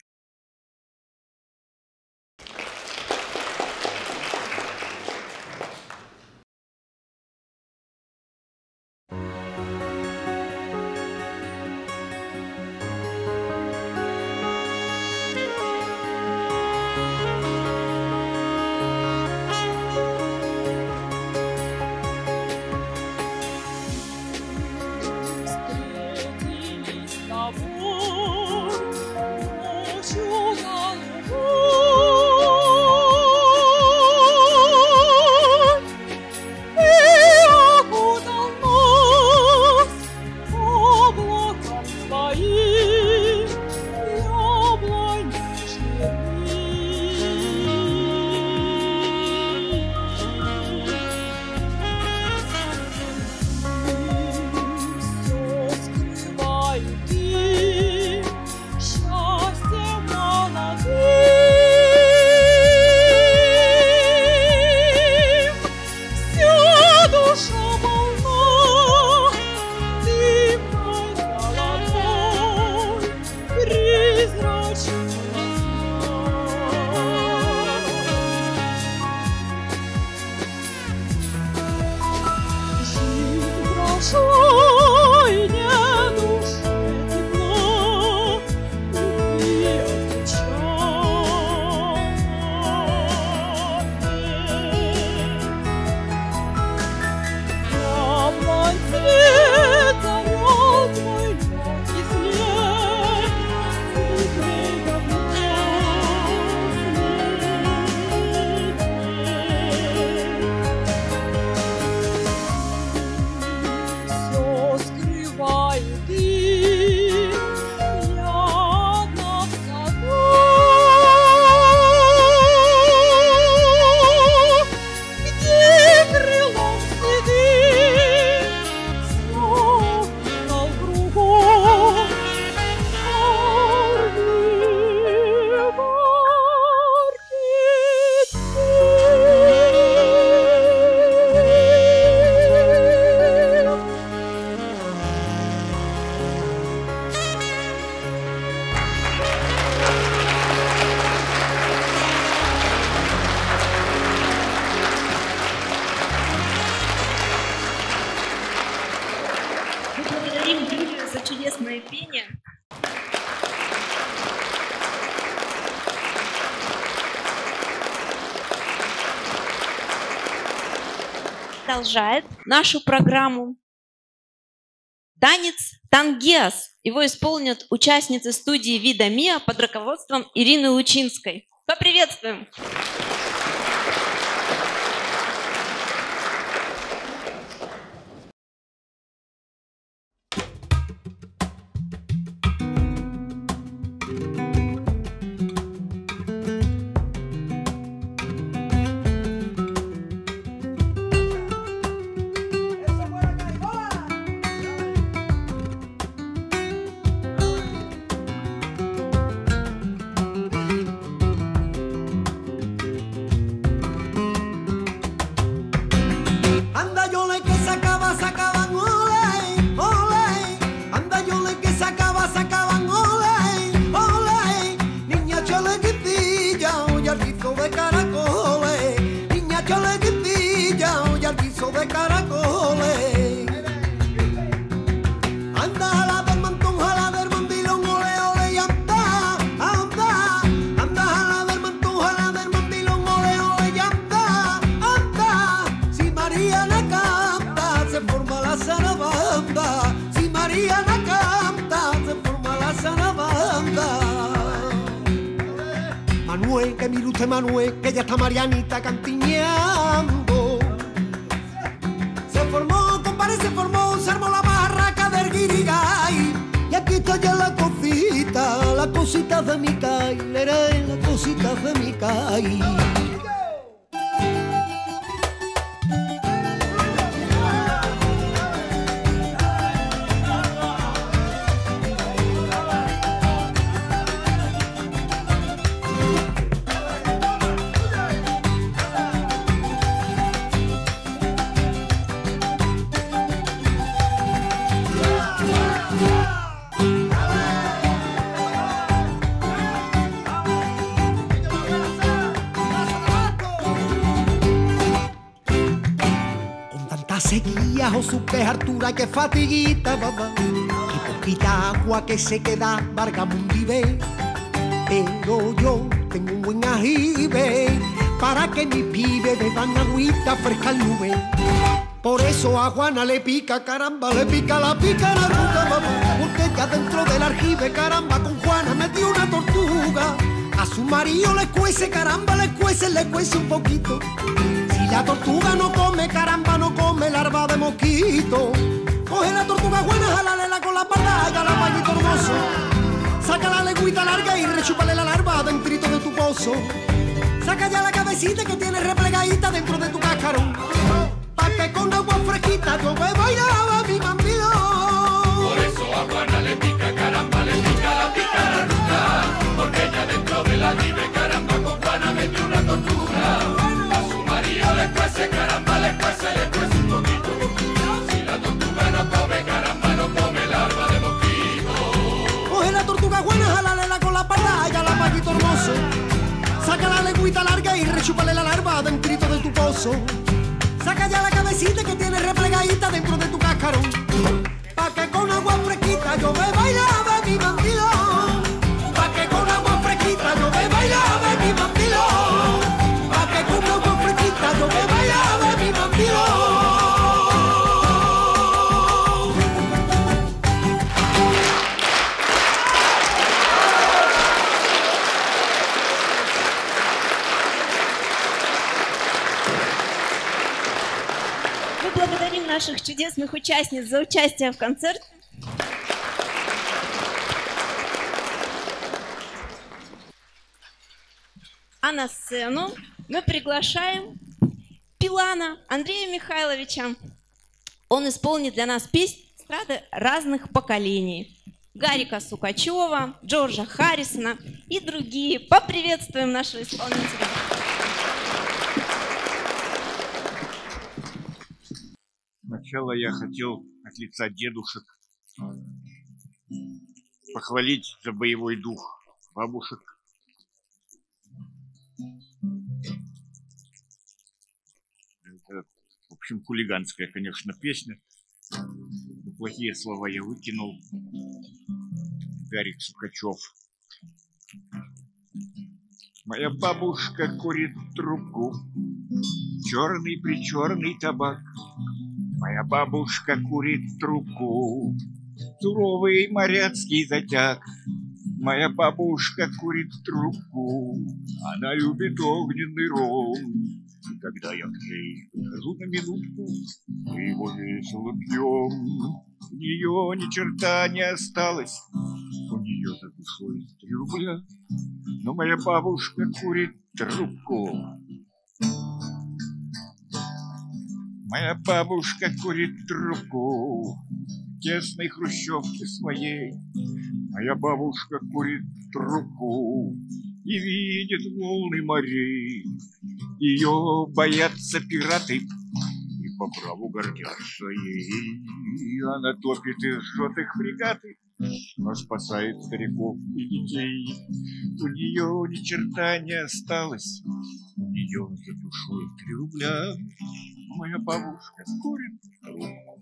продолжает нашу программу танец «Тангеас». Его исполнят участницы студии «Вида Миа» под руководством Ирины Лучинской. Поприветствуем! Manuel, que mire usted Manuel, que ya está Marianita cantiñando. Se formó, compadre, se armó la barraca del guirigay. Y aquí está ya la cosita de mi cay, la cosita de mi cay. Seguía Josu, que hartura, que fatiguita, papá. Y poquita agua que se queda, Vargamundi ve. Pero yo tengo un buen ajibe para que mis pibes beban agüita fresca al nube. Por eso a Juana le pica, caramba, le pica la ruta, papá. Porque ya dentro del aljibe, caramba, con Juana metió una tortuga. A su marido le cuece, caramba, le cuece un poquito. La tortuga no come, caramba, no come larva de mosquito. Coge la tortuga buena, jalálela con la pata, hágala pañito hermoso. Saca la lengüita larga y rechúpale la larva dentrito de tu pozo. Saca ya la cabecita que tiene replegadita dentro de tu cascarón. Pa' que con agua fresquita yo me bailaba mi bandido. Por eso a Juana le pica, caramba, le pica la ruta. Porque ella dentro de la libre, caramba, con Juana metió una tortuga. Le cuece, caramba, le cuece un poquito. Si la tortuga no come, caramba, no come larva de mosquito. Coge la tortuga buena, jalálela con la pata, hágala pañito hermoso. Saca la lengüita larga y rechúpale la larva dentrito de tu pozo. Saca ya la cabecita que tiene replegadita dentro de tu cascarón. Pa' que con agua fresquita yo me bailaba mi bandido. Pa' que con agua fresquita yo me bailaba mi bandido. Pa' que con agua fresquita yo me bailaba mi bandido. Благодарим наших чудесных участниц за участие в концерте. А на сцену мы приглашаем Пилана Андрея Михайловича. Он исполнит для нас песни эстрады разных поколений. Гарика Сукачева, Джорджа Харрисона и другие. Поприветствуем нашего исполнителя. Сначала я хотел от лица дедушек похвалить за боевой дух бабушек. Это, в общем, хулиганская, конечно, песня. Плохие слова я выкинул. Гарик Сукачев. Моя бабушка курит трубку, черный-причерный табак. Моя бабушка курит трубку, суровый моряцкий затяг. Моя бабушка курит трубку, она любит огненный ром. И когда я к ней подхожу на минутку, мы его весело пьем. У нее ни черта не осталось, у нее за душой 3 рубля, но моя бабушка курит трубку. Моя бабушка курит трубку в тесной хрущевке своей. Моя бабушка курит трубку и видит волны морей. Ее боятся пираты и по праву гордятся ей. Она топит и жжет их фрегаты, но спасает стариков и детей. У нее ни черта не осталось, у нее за душой 3 рубля. Моя бабушка курит трубку.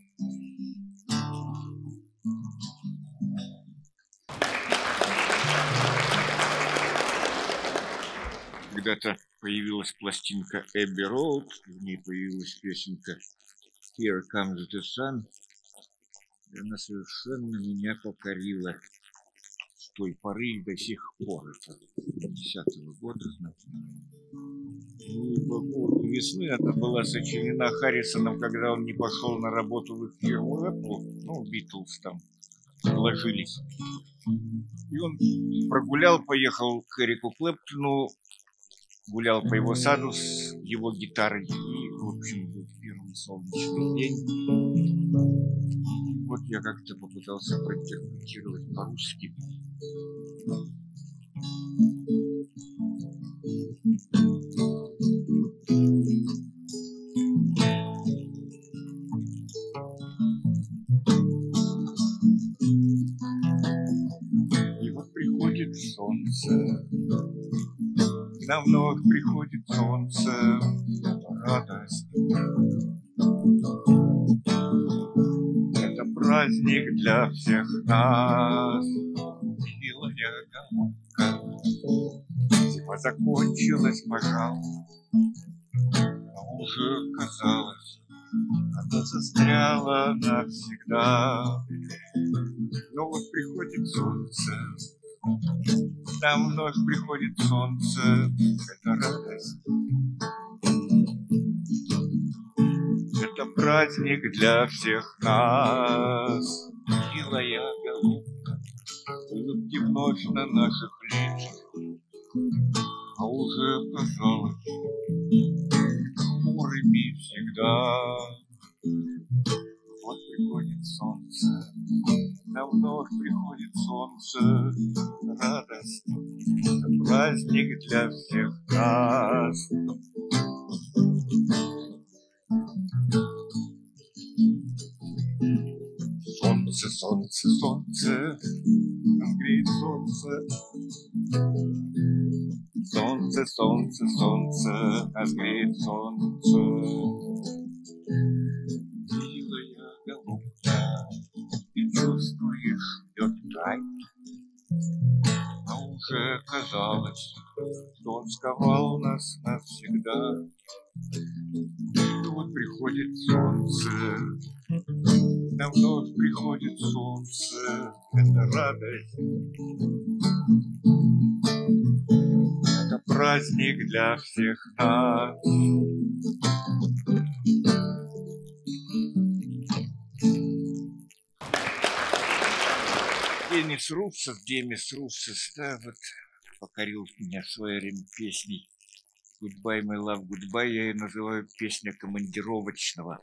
Когда-то появилась пластинка Эбби Роуд, в ней появилась песенка Here Comes the Sun, и она совершенно меня покорила с той поры и до сих пор. Это 10-го года, значит. И по поводу весны она была сочинена Харрисоном, когда он не пошел на работу в их фирму Apple, ну, Битлз там сложились. И он прогулял, поехал к Эрику Клэптону, гулял по его саду с его гитарой. И, в общем, был первый солнечный день. Вот я как-то попытался проинтерпретировать по-русски. И вот приходит солнце, на вновь приходит солнце, радость. Это праздник для всех нас, милая голубка. Зима закончилась, пожалуй, но уже казалось, она застряла навсегда. Но вот приходит солнце, нам вновь приходит солнце, это радость. Это праздник для всех нас, милая голубка. Улыбки вновь на наших лицах, а уже казалось хмурыми всегда. Вот приходит солнце, нам вновь приходит солнце, радость. Это праздник для всех нас. Солнце, солнце, солнце, нас греет солнце. Солнце, солнце, солнце, нас греет солнце. Милая голубка, ты чувствуешь, лед тает, но уже казалось, что он сковал нас навсегда. И вот приходит солнце, нам вновь приходит солнце, это радость. Это праздник для всех нас. Демис Руссос, да, вот покорил меня в свое время песней Goodbye, my love, goodbye. Я ее называю песня командировочного.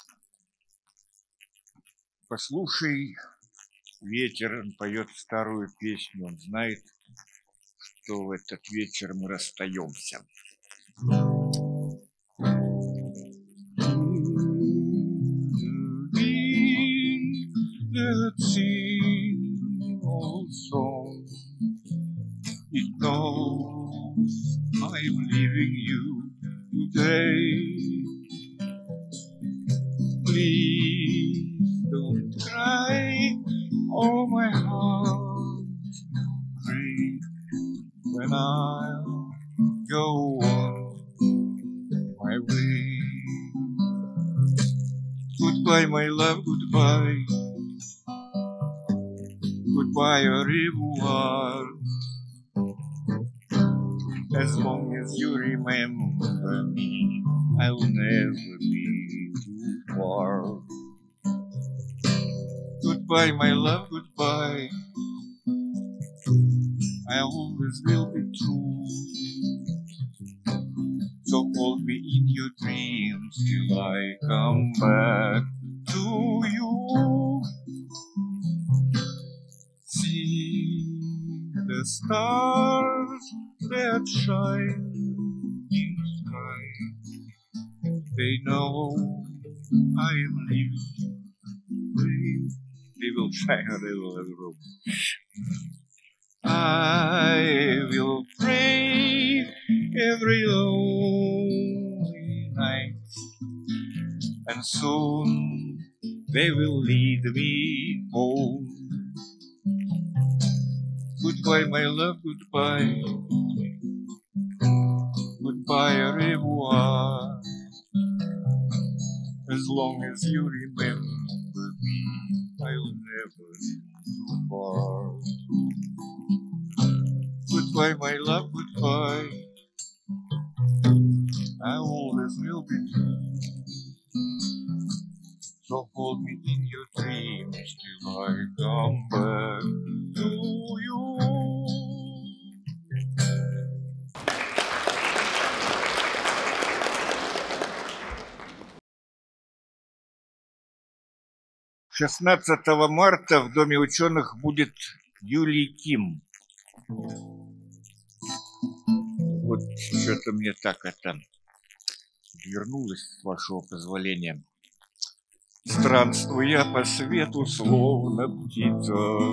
Послушай, ветер, он поет старую песню, он знает, что в этот вечер мы расстаемся. It knows I'm leaving you today. Please don't cry, oh my heart break when I'll go on Goodbye, my love, goodbye. Goodbye, au revoir. As long as you remember me, I'll never be too far. Goodbye, my love, goodbye. I always will be true. So hold me in your dreams till I come back to you. See the stars that shine in the sky. They know I am living. They will shine or they will have room. I will pray every lonely night, and soon they will lead me home. Goodbye, my love, goodbye. Goodbye, au revoir. As long as you remember me, I'll never be too far. Goodbye, my love, goodbye. I always will be true. So hold me in your dreams till I come back to you. «16 марта в Доме ученых будет Юлий Ким». Вот что-то мне так это вернулось, с вашего позволения. Странствуя по свету, словно птица,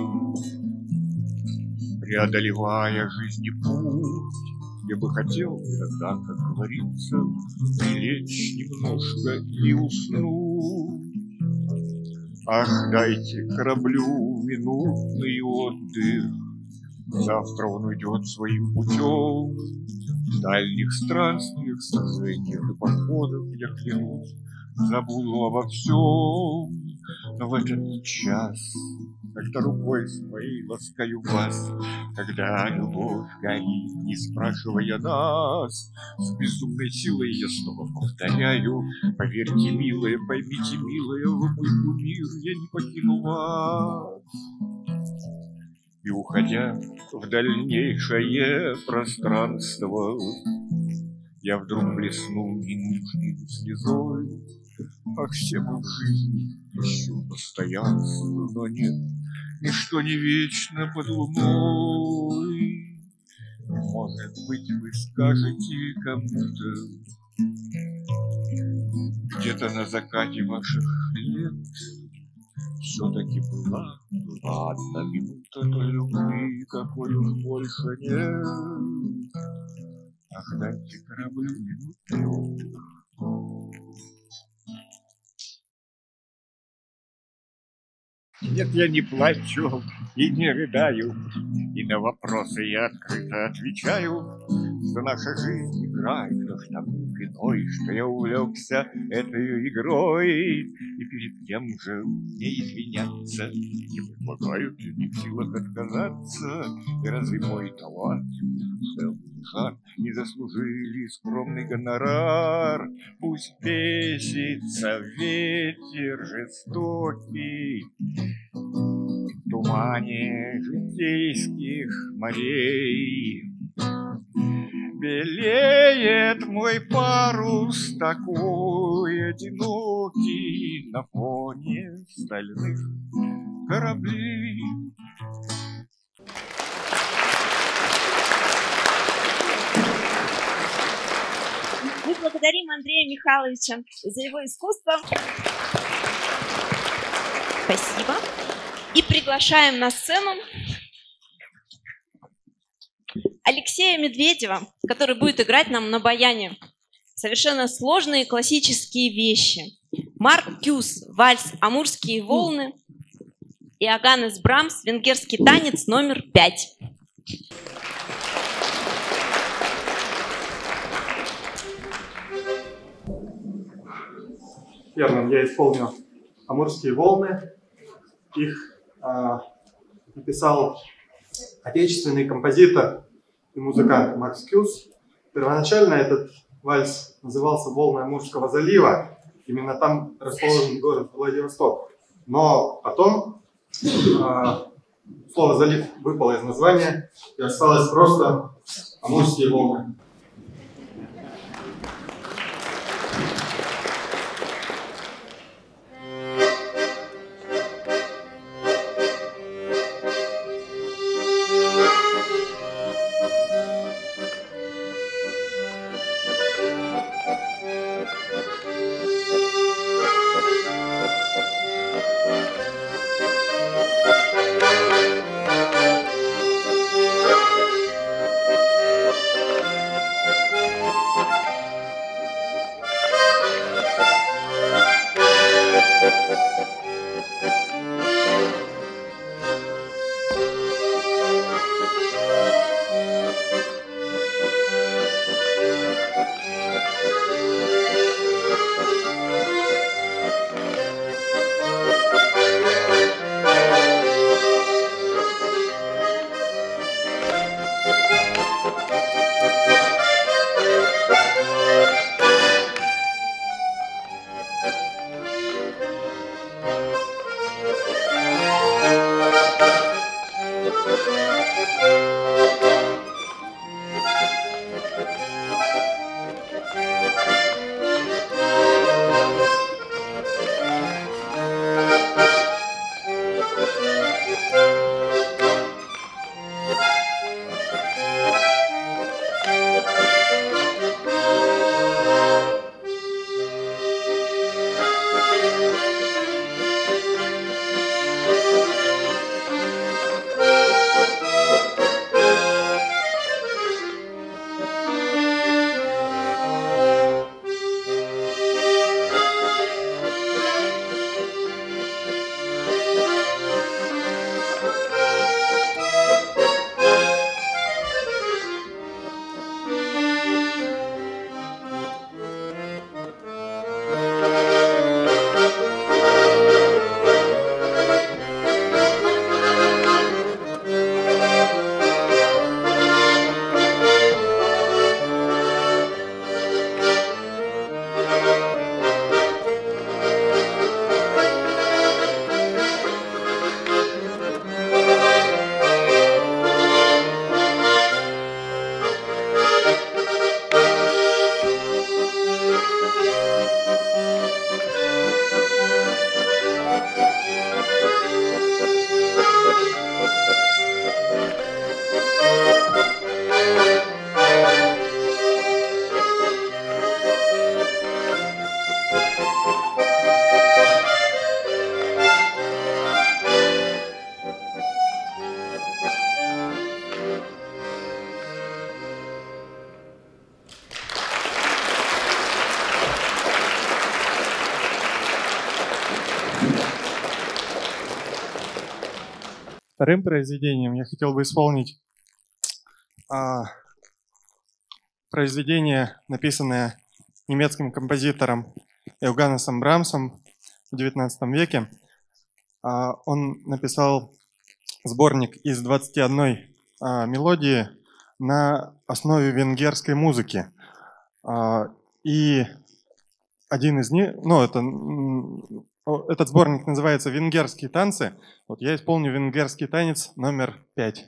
преодолевая жизни путь, я бы хотел иногда, как говорится, прилечь немножко и уснуть. Ах, дайте кораблю минутный отдых, завтра он уйдет своим путем. В дальних странствиях, сражениях и походах я клянусь, забуду обо всем. Но в этот час, когда рукой своей ласкаю вас, когда любовь горит, не спрашивая нас, с безумной силой я снова повторяю: поверьте, милая, поймите, милая, вы мой кумир, я не покину вас. И уходя в дальнейшее пространство, я вдруг блеснул ненужной слезой. Ах, все мы в жизни ищем постоянство, но нет, ничто не вечно под луной. Может быть, вы скажете кому-то где-то на закате ваших лет: все-таки была одна минута той любви, какой уж больше нет. Ах, дайте кораблю минуту. Нет, я не плачу и не рыдаю, и на вопросы я открыто отвечаю, что наша жизнь играет лишь тому виной, что я увлекся этой игрой, и перед тем же не извиняться не предлагают, не в силах отказаться. И разве мой талант, душевный жар не заслужили скромный гонорар? Пусть бесится ветер жестокий в тумане житейских морей. Белеет мой парус такой одинокий на фоне стальных кораблей. Мы благодарим Андрея Михайловича за его искусство. Спасибо. И приглашаем на сцену Алексея Медведева, который будет играть нам на баяне совершенно сложные классические вещи. Марк Кюс, вальс «Амурские волны», и Иоганнес Брамс, венгерский танец номер 5. Верно, я исполню «Амурские волны». Их написал отечественный композитор и музыкант Макс Кюс. Первоначально этот вальс назывался «Волны Амурского залива». Именно там расположен город Владивосток. Но потом слово «залив» выпало из названия и осталось просто «Амурские волны». Вторым произведением я хотел бы исполнить произведение, написанное немецким композитором Иоганнесом Брамсом в XIX веке. Он написал сборник из 21 мелодии на основе венгерской музыки. И один из них, этот сборник называется «Венгерские танцы». Вот я исполню венгерский танец номер 5.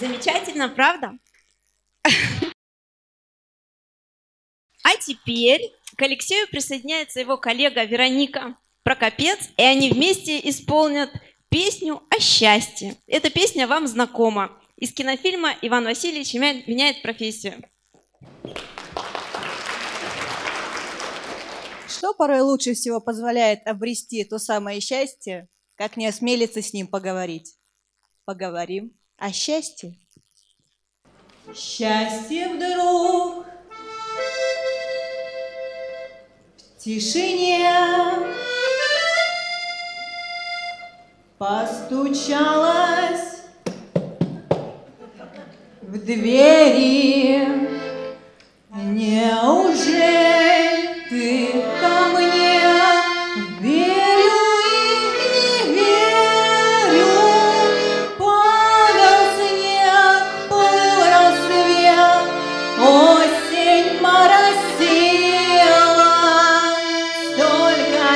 Замечательно, правда? А теперь к Алексею присоединяется его коллега Вероника Прокопец, и они вместе исполнят песню о счастье. Эта песня вам знакома из кинофильма «Иван Васильевич меняет профессию». Что порой лучше всего позволяет обрести то самое счастье, как не осмелиться с ним поговорить? Поговорим о счастье. Счастье вдруг в тишине постучалась в двери. Неужели ты ко мне? Верю и не верю. Падал снег, плыл рассвет, осень моросила. Столько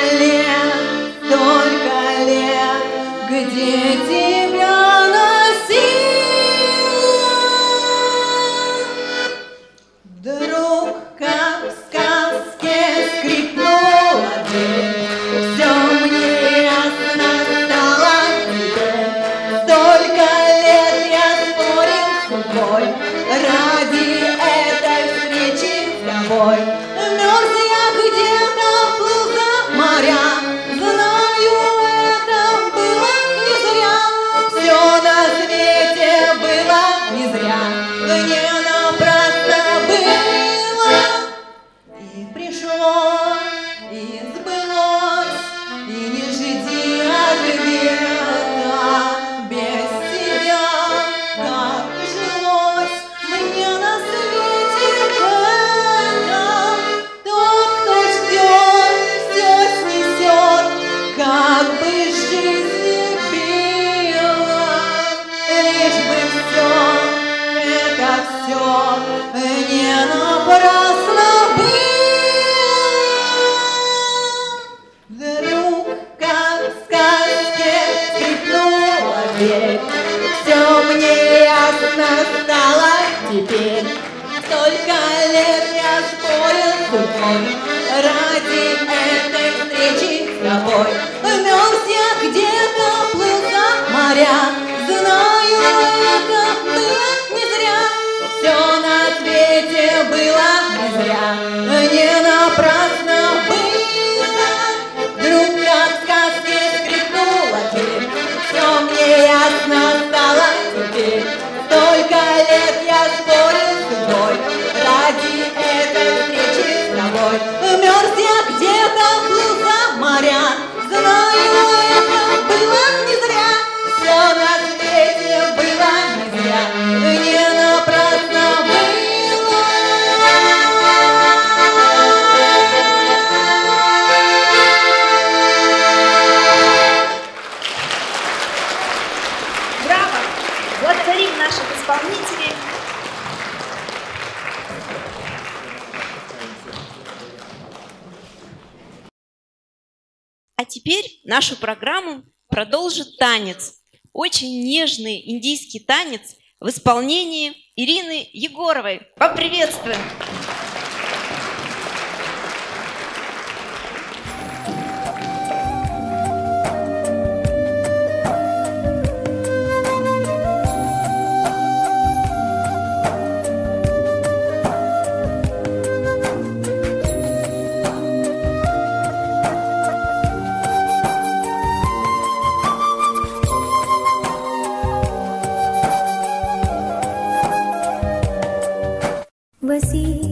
лет, где тебя вдруг, как в сказке, скрипнула дверь. Все мне ясно стало теперь. Столько лет я спорил с судьбой ради этой встречи с тобой. Мерз я где-то, плыл за моря. Знаю, это было не зря. Все на свете было не зря. Не напрасно было. И пришло, и сбылось, и не жди ответа. Без тебя как жилось мне на свете этом. Тот, кто ждет, все снесет, как бы жизни било. Лишь бы все, это все не напрасно было. Вдруг, как в сказке, скрипнула дверь. Все мне ясно стало теперь. Столько лет я спорил с судьбой ради этой встречи с тобой. Мерз я где-то, плыл за моря. Знаю, это было не зря. Все на свете было не зря. Не напрасно было. Вдруг, как в сказке, скрипнула дверь. Все мне ясно стало теперь. Столько лет я спорил с судьбой ради этой встречи с тобой. Мерз я где-то, плыл за моря. Знаю, это было не зря. Все на свете было не зря. Не напрасно было. Браво! Благодарим наших исполнителей. А теперь нашу программу продолжит танец. Очень нежный индийский танец в исполнении Ирины Егоровой. Поприветствуем! वसी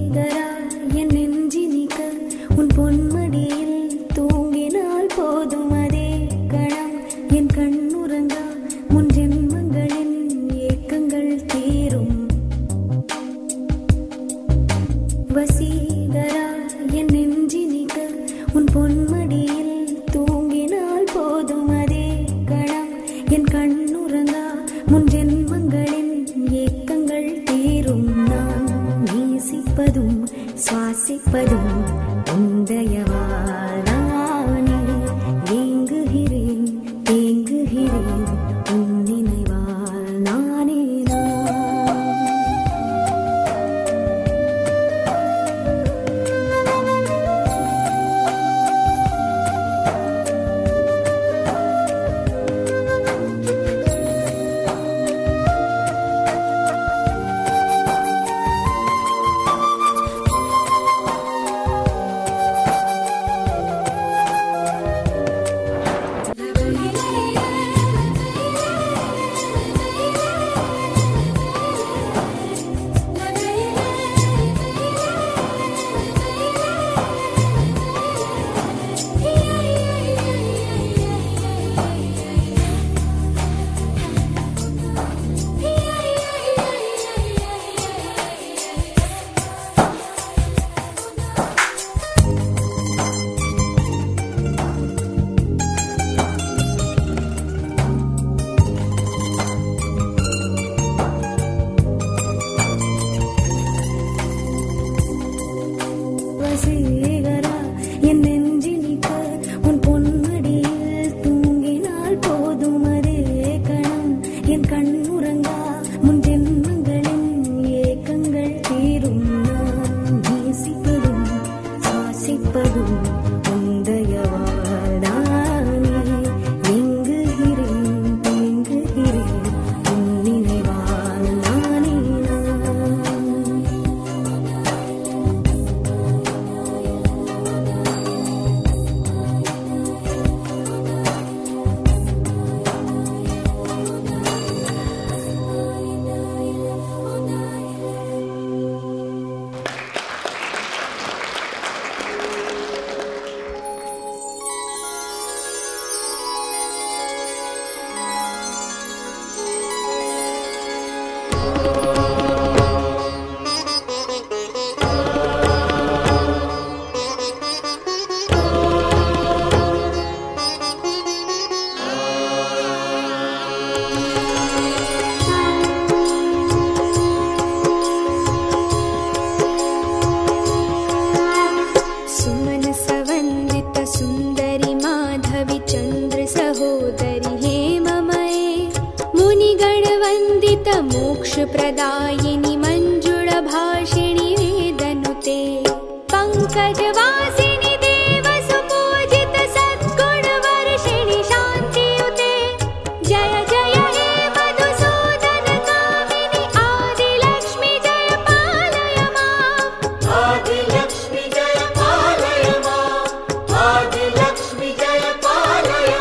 चन्द्र सहोदरि हेममये मुनिगणवन्दित मोक्षप्रदायिनि मञ्जुळभाषिणि वेदनुते पङ्कजवासिनि देवसुपूजित सद्गुणवर्षिणि शान्तियुते जय जय हे मधुसूदन कामिनि आदिलक्ष्मि जय पालय माम् आदिलक्ष्मि जय पालय माम् आदिलक्ष्मि जय पालय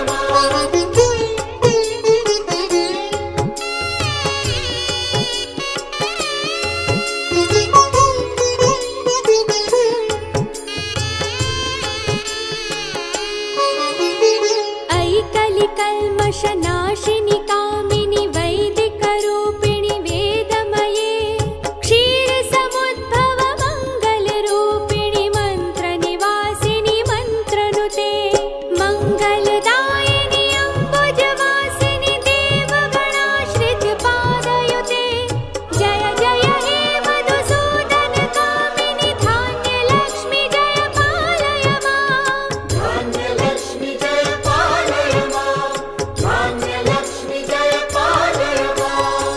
ऐकलिकल्मषनाशिनि कामिनि वैदिकरूपिणि वेदमये क्षीरसमुद्भव मङ्गलरूपिणि मन्त्रनिवासिनि मन्त्रनुते मङ्गलदायिनि अम्बुजवासिनि देवगणाश्रितपादयुते जय जय हे मधुसूदन कामिनि धान्यलक्ष्मि जय पालय माम् धान्यलक्ष्मि जय पालय माम् धान्यलक्ष्मि जय पालय माम्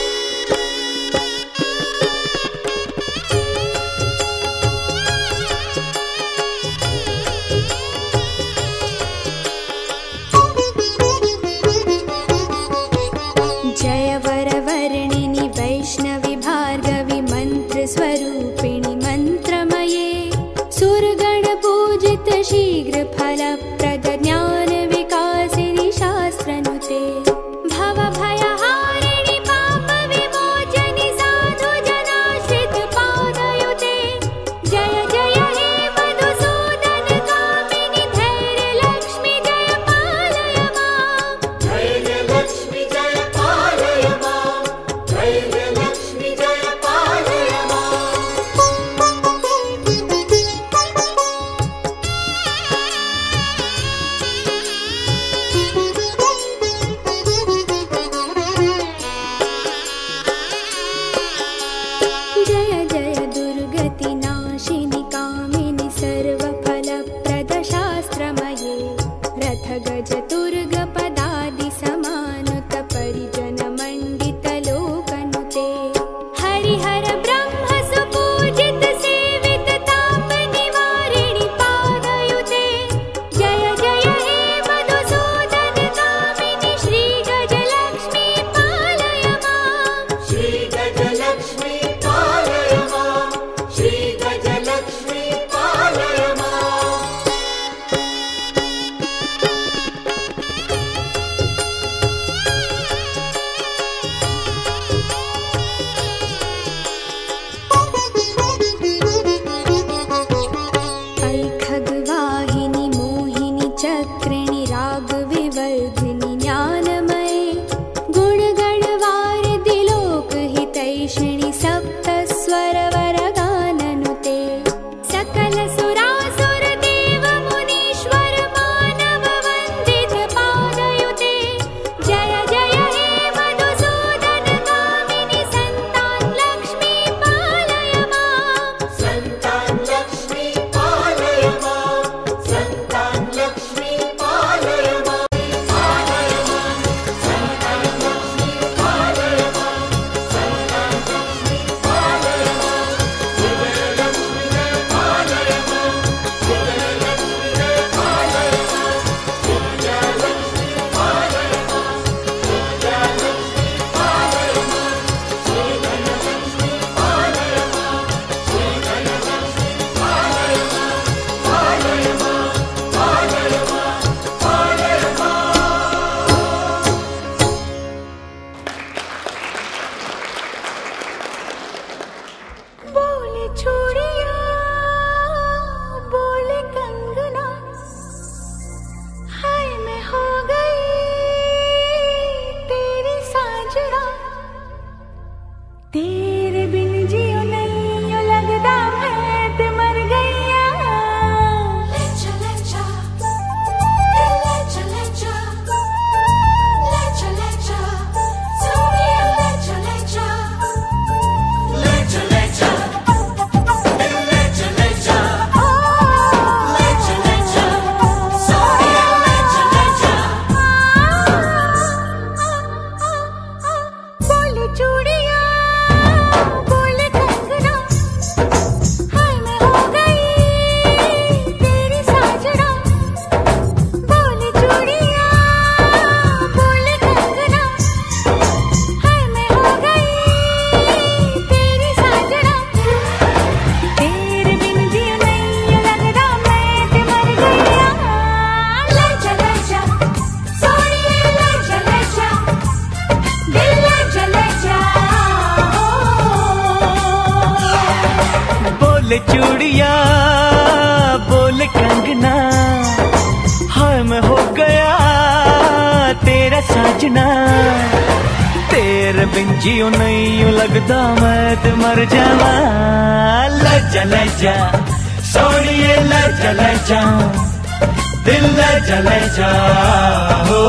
जय वरवर्णिनि वैष्णवि भार्गवि मन्त्रस्वरूपिणि मन्त्रमये सुरगणपूजित शीघ्रफलप्रद ज्ञानविकासिनि शास्त्रनुते भवभयहारिणि पापविमोचनि साधुजनाश्रितपादयुते जय जय हे मधुसूदन कामिनि धैर्यलक्ष्मि जय पालय माम् धैर्यलक्ष्मि जय पालय माम् धैर्यलक्ष्मि जय पालय माम् जय जय दुर्गतिनाशिनि कामिनि सर्वफलप्रद शास्त्रमये रथगजतुर्गपदादि समानुत परिजनमण्डित लोकनुते हरिहर ब्रह्म सुपूजित सेवित तापनिवारिणि पादयुते जय जय हे मधुसूदन कामिनि श्रीगजलक्ष्मी पालय माम् श्रीगजलक्ष्मी पालय माम् श्रीगजलक्ष्मी पालय माम् बोले चूड़िया बोले कंगना, हाय मैं हो गया तेरा साजना। तेरे बिन जियो नहीं यूं लगता मैं तो मर जावा। लजा लजा सोनिए लजा लजा, दिल लजा लजा हो।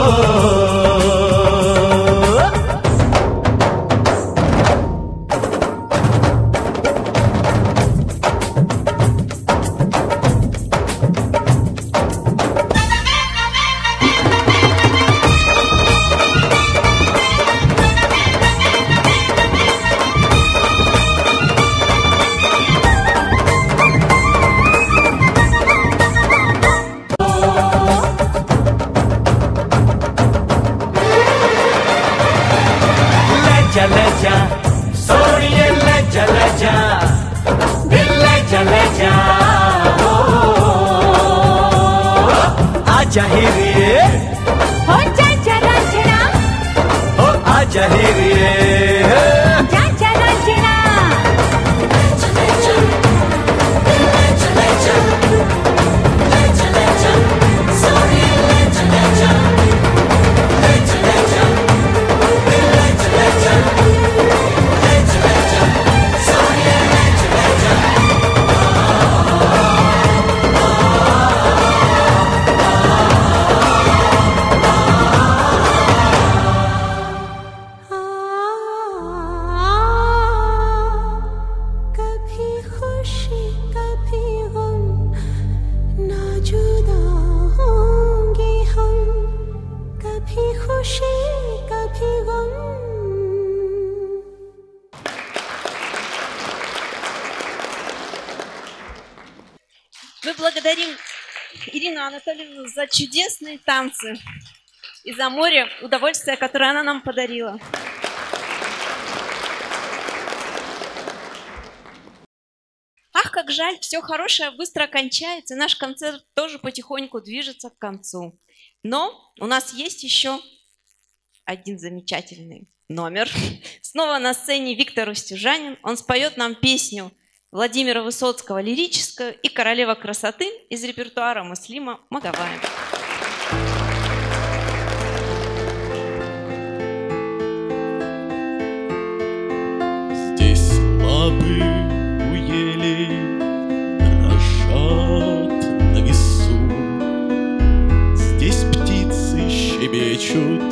लजा लजा सोनिए लजा लजा, दिल लजा लजा हो। आजा हीरे हो जा रांझना, हो आजा हीरे जा रांझना। कभी खुशी कभी गम, ना जुदा होंगे हम। कभी खुशी कभी गम। Мы благодарим Ирину Анатольевну за чудесные танцы и за море удовольствия, которое она нам подарила. Ах, как жаль, все хорошее быстро кончается, и наш концерт тоже потихоньку движется к концу. Но у нас есть еще один замечательный номер. Снова на сцене Виктор Устюжанин. Он споет нам песню Владимира Высоцкого лирическую и «Королева красоты» из репертуара Муслима Магомаева. Здесь лапы у елей дрожат на весу, здесь птицы щебечут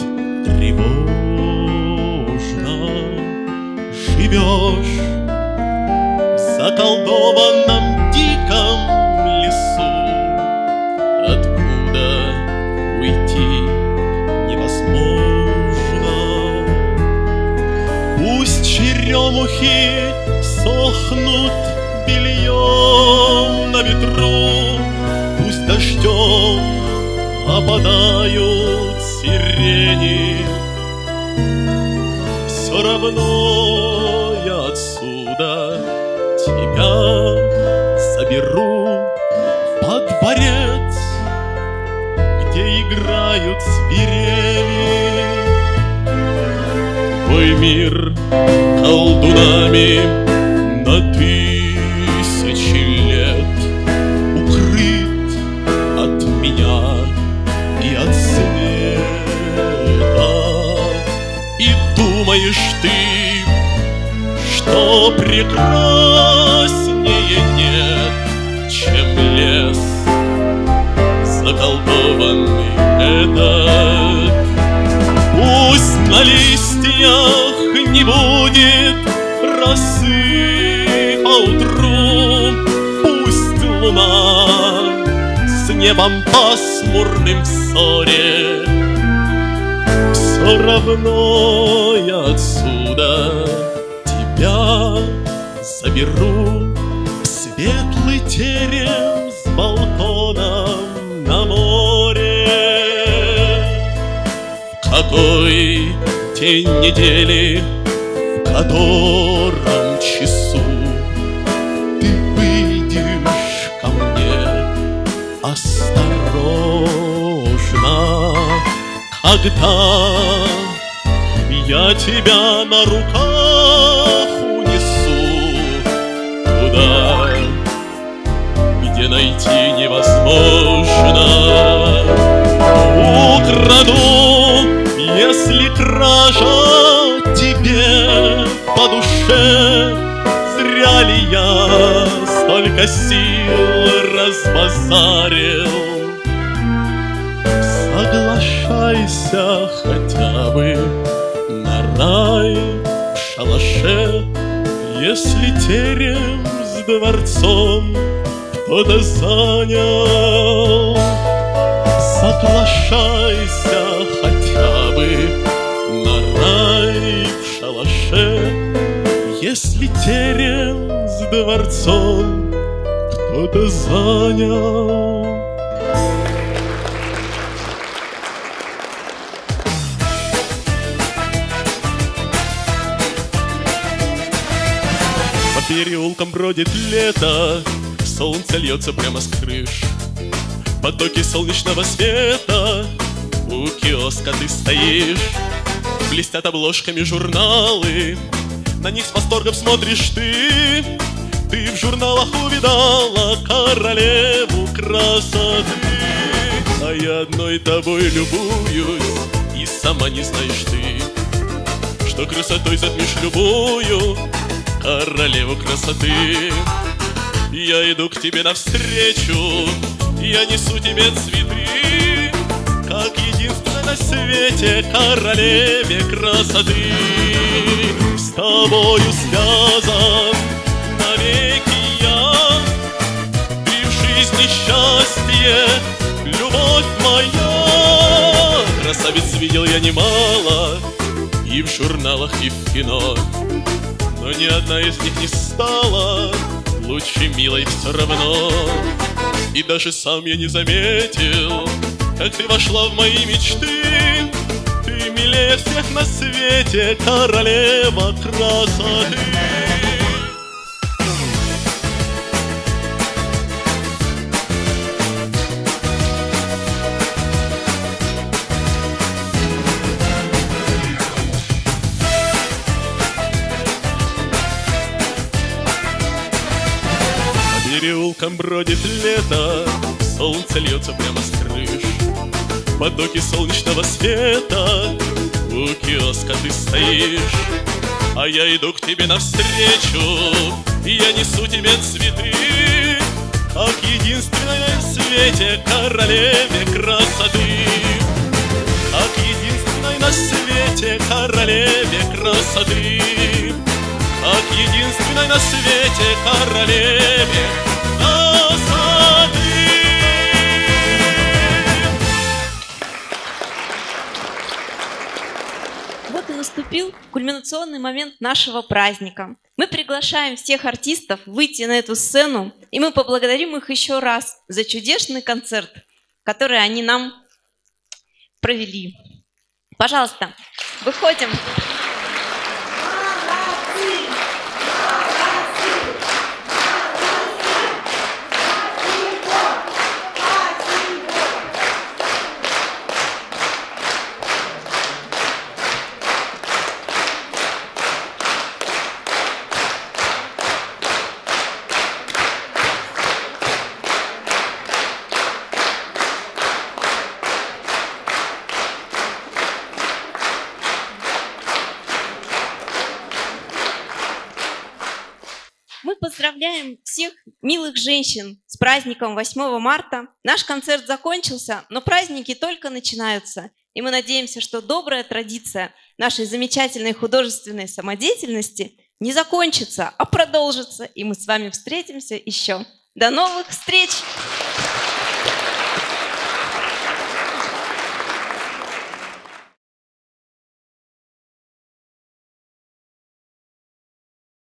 тревожно. Живешь в заколдованном диком лесу, откуда уйти невозможно. Пусть черемухи сохнут бельем на ветру, пусть дождем опадают сирени. Все равно я отсюда тебя заберу под дворец, где играют свирели. Твой мир колдунами на тысячи лет укрыт от меня и от света. И думаешь ты, что прекраснее нет, чем лес заколдованный этот. Пусть на листьях не будет росы поутру, пусть луна с небом пасмурным в ссоре. Все равно я отсюда тебя заберу в светлый терем с балконом на море. Какой день недели, в котором часу ты выйдешь ко мне осторожно, когда я тебя на руках унесу туда, найти невозможно. Украду, если кража тебе по душе. Зря ли я столько сил разбазарил? Соглашайся хотя бы на рай в шалаше, если терем с дворцом кто-то занял. Соглашайся хотя бы на рай в шалаше, если терем с дворцом кто-то занял. По переулкам бродит лето, солнце льется прямо с крыш. Потоки солнечного света, у киоска ты стоишь. Блестят обложками журналы, на них с восторгом смотришь ты. Ты в журналах увидала королеву красоты. А я одной тобой любуюсь, и сама не знаешь ты, что красотой затмишь любую королеву красоты. Я иду к тебе навстречу, я несу тебе цветы, как единственной на свете королеве красоты. С тобою связан навеки я, и в жизни счастье, любовь моя. Красавиц видел я немало, и в журналах, и в кино, но ни одна из них не стала лучше милой все равно. И даже сам я не заметил, как ты вошла в мои мечты. Ты милее всех на свете, королева красоты. По переулкам бродит лето, солнце льется прямо с крыш. Потоки солнечного света, у киоска ты стоишь. А я иду к тебе навстречу, и я несу тебе цветы, как единственной на свете королеве красоты. Как единственной на свете королеве красоты. Как единственной на свете королеве красоты. Вот и наступил кульминационный момент нашего праздника. Мы приглашаем всех артистов выйти на эту сцену, и мы поблагодарим их еще раз за чудесный концерт, который они нам провели. Пожалуйста, выходим. Мы поздравляем всех милых женщин с праздником 8 марта. Наш концерт закончился, но праздники только начинаются. И мы надеемся, что добрая традиция нашей замечательной художественной самодеятельности не закончится, а продолжится. И мы с вами встретимся еще. До новых встреч!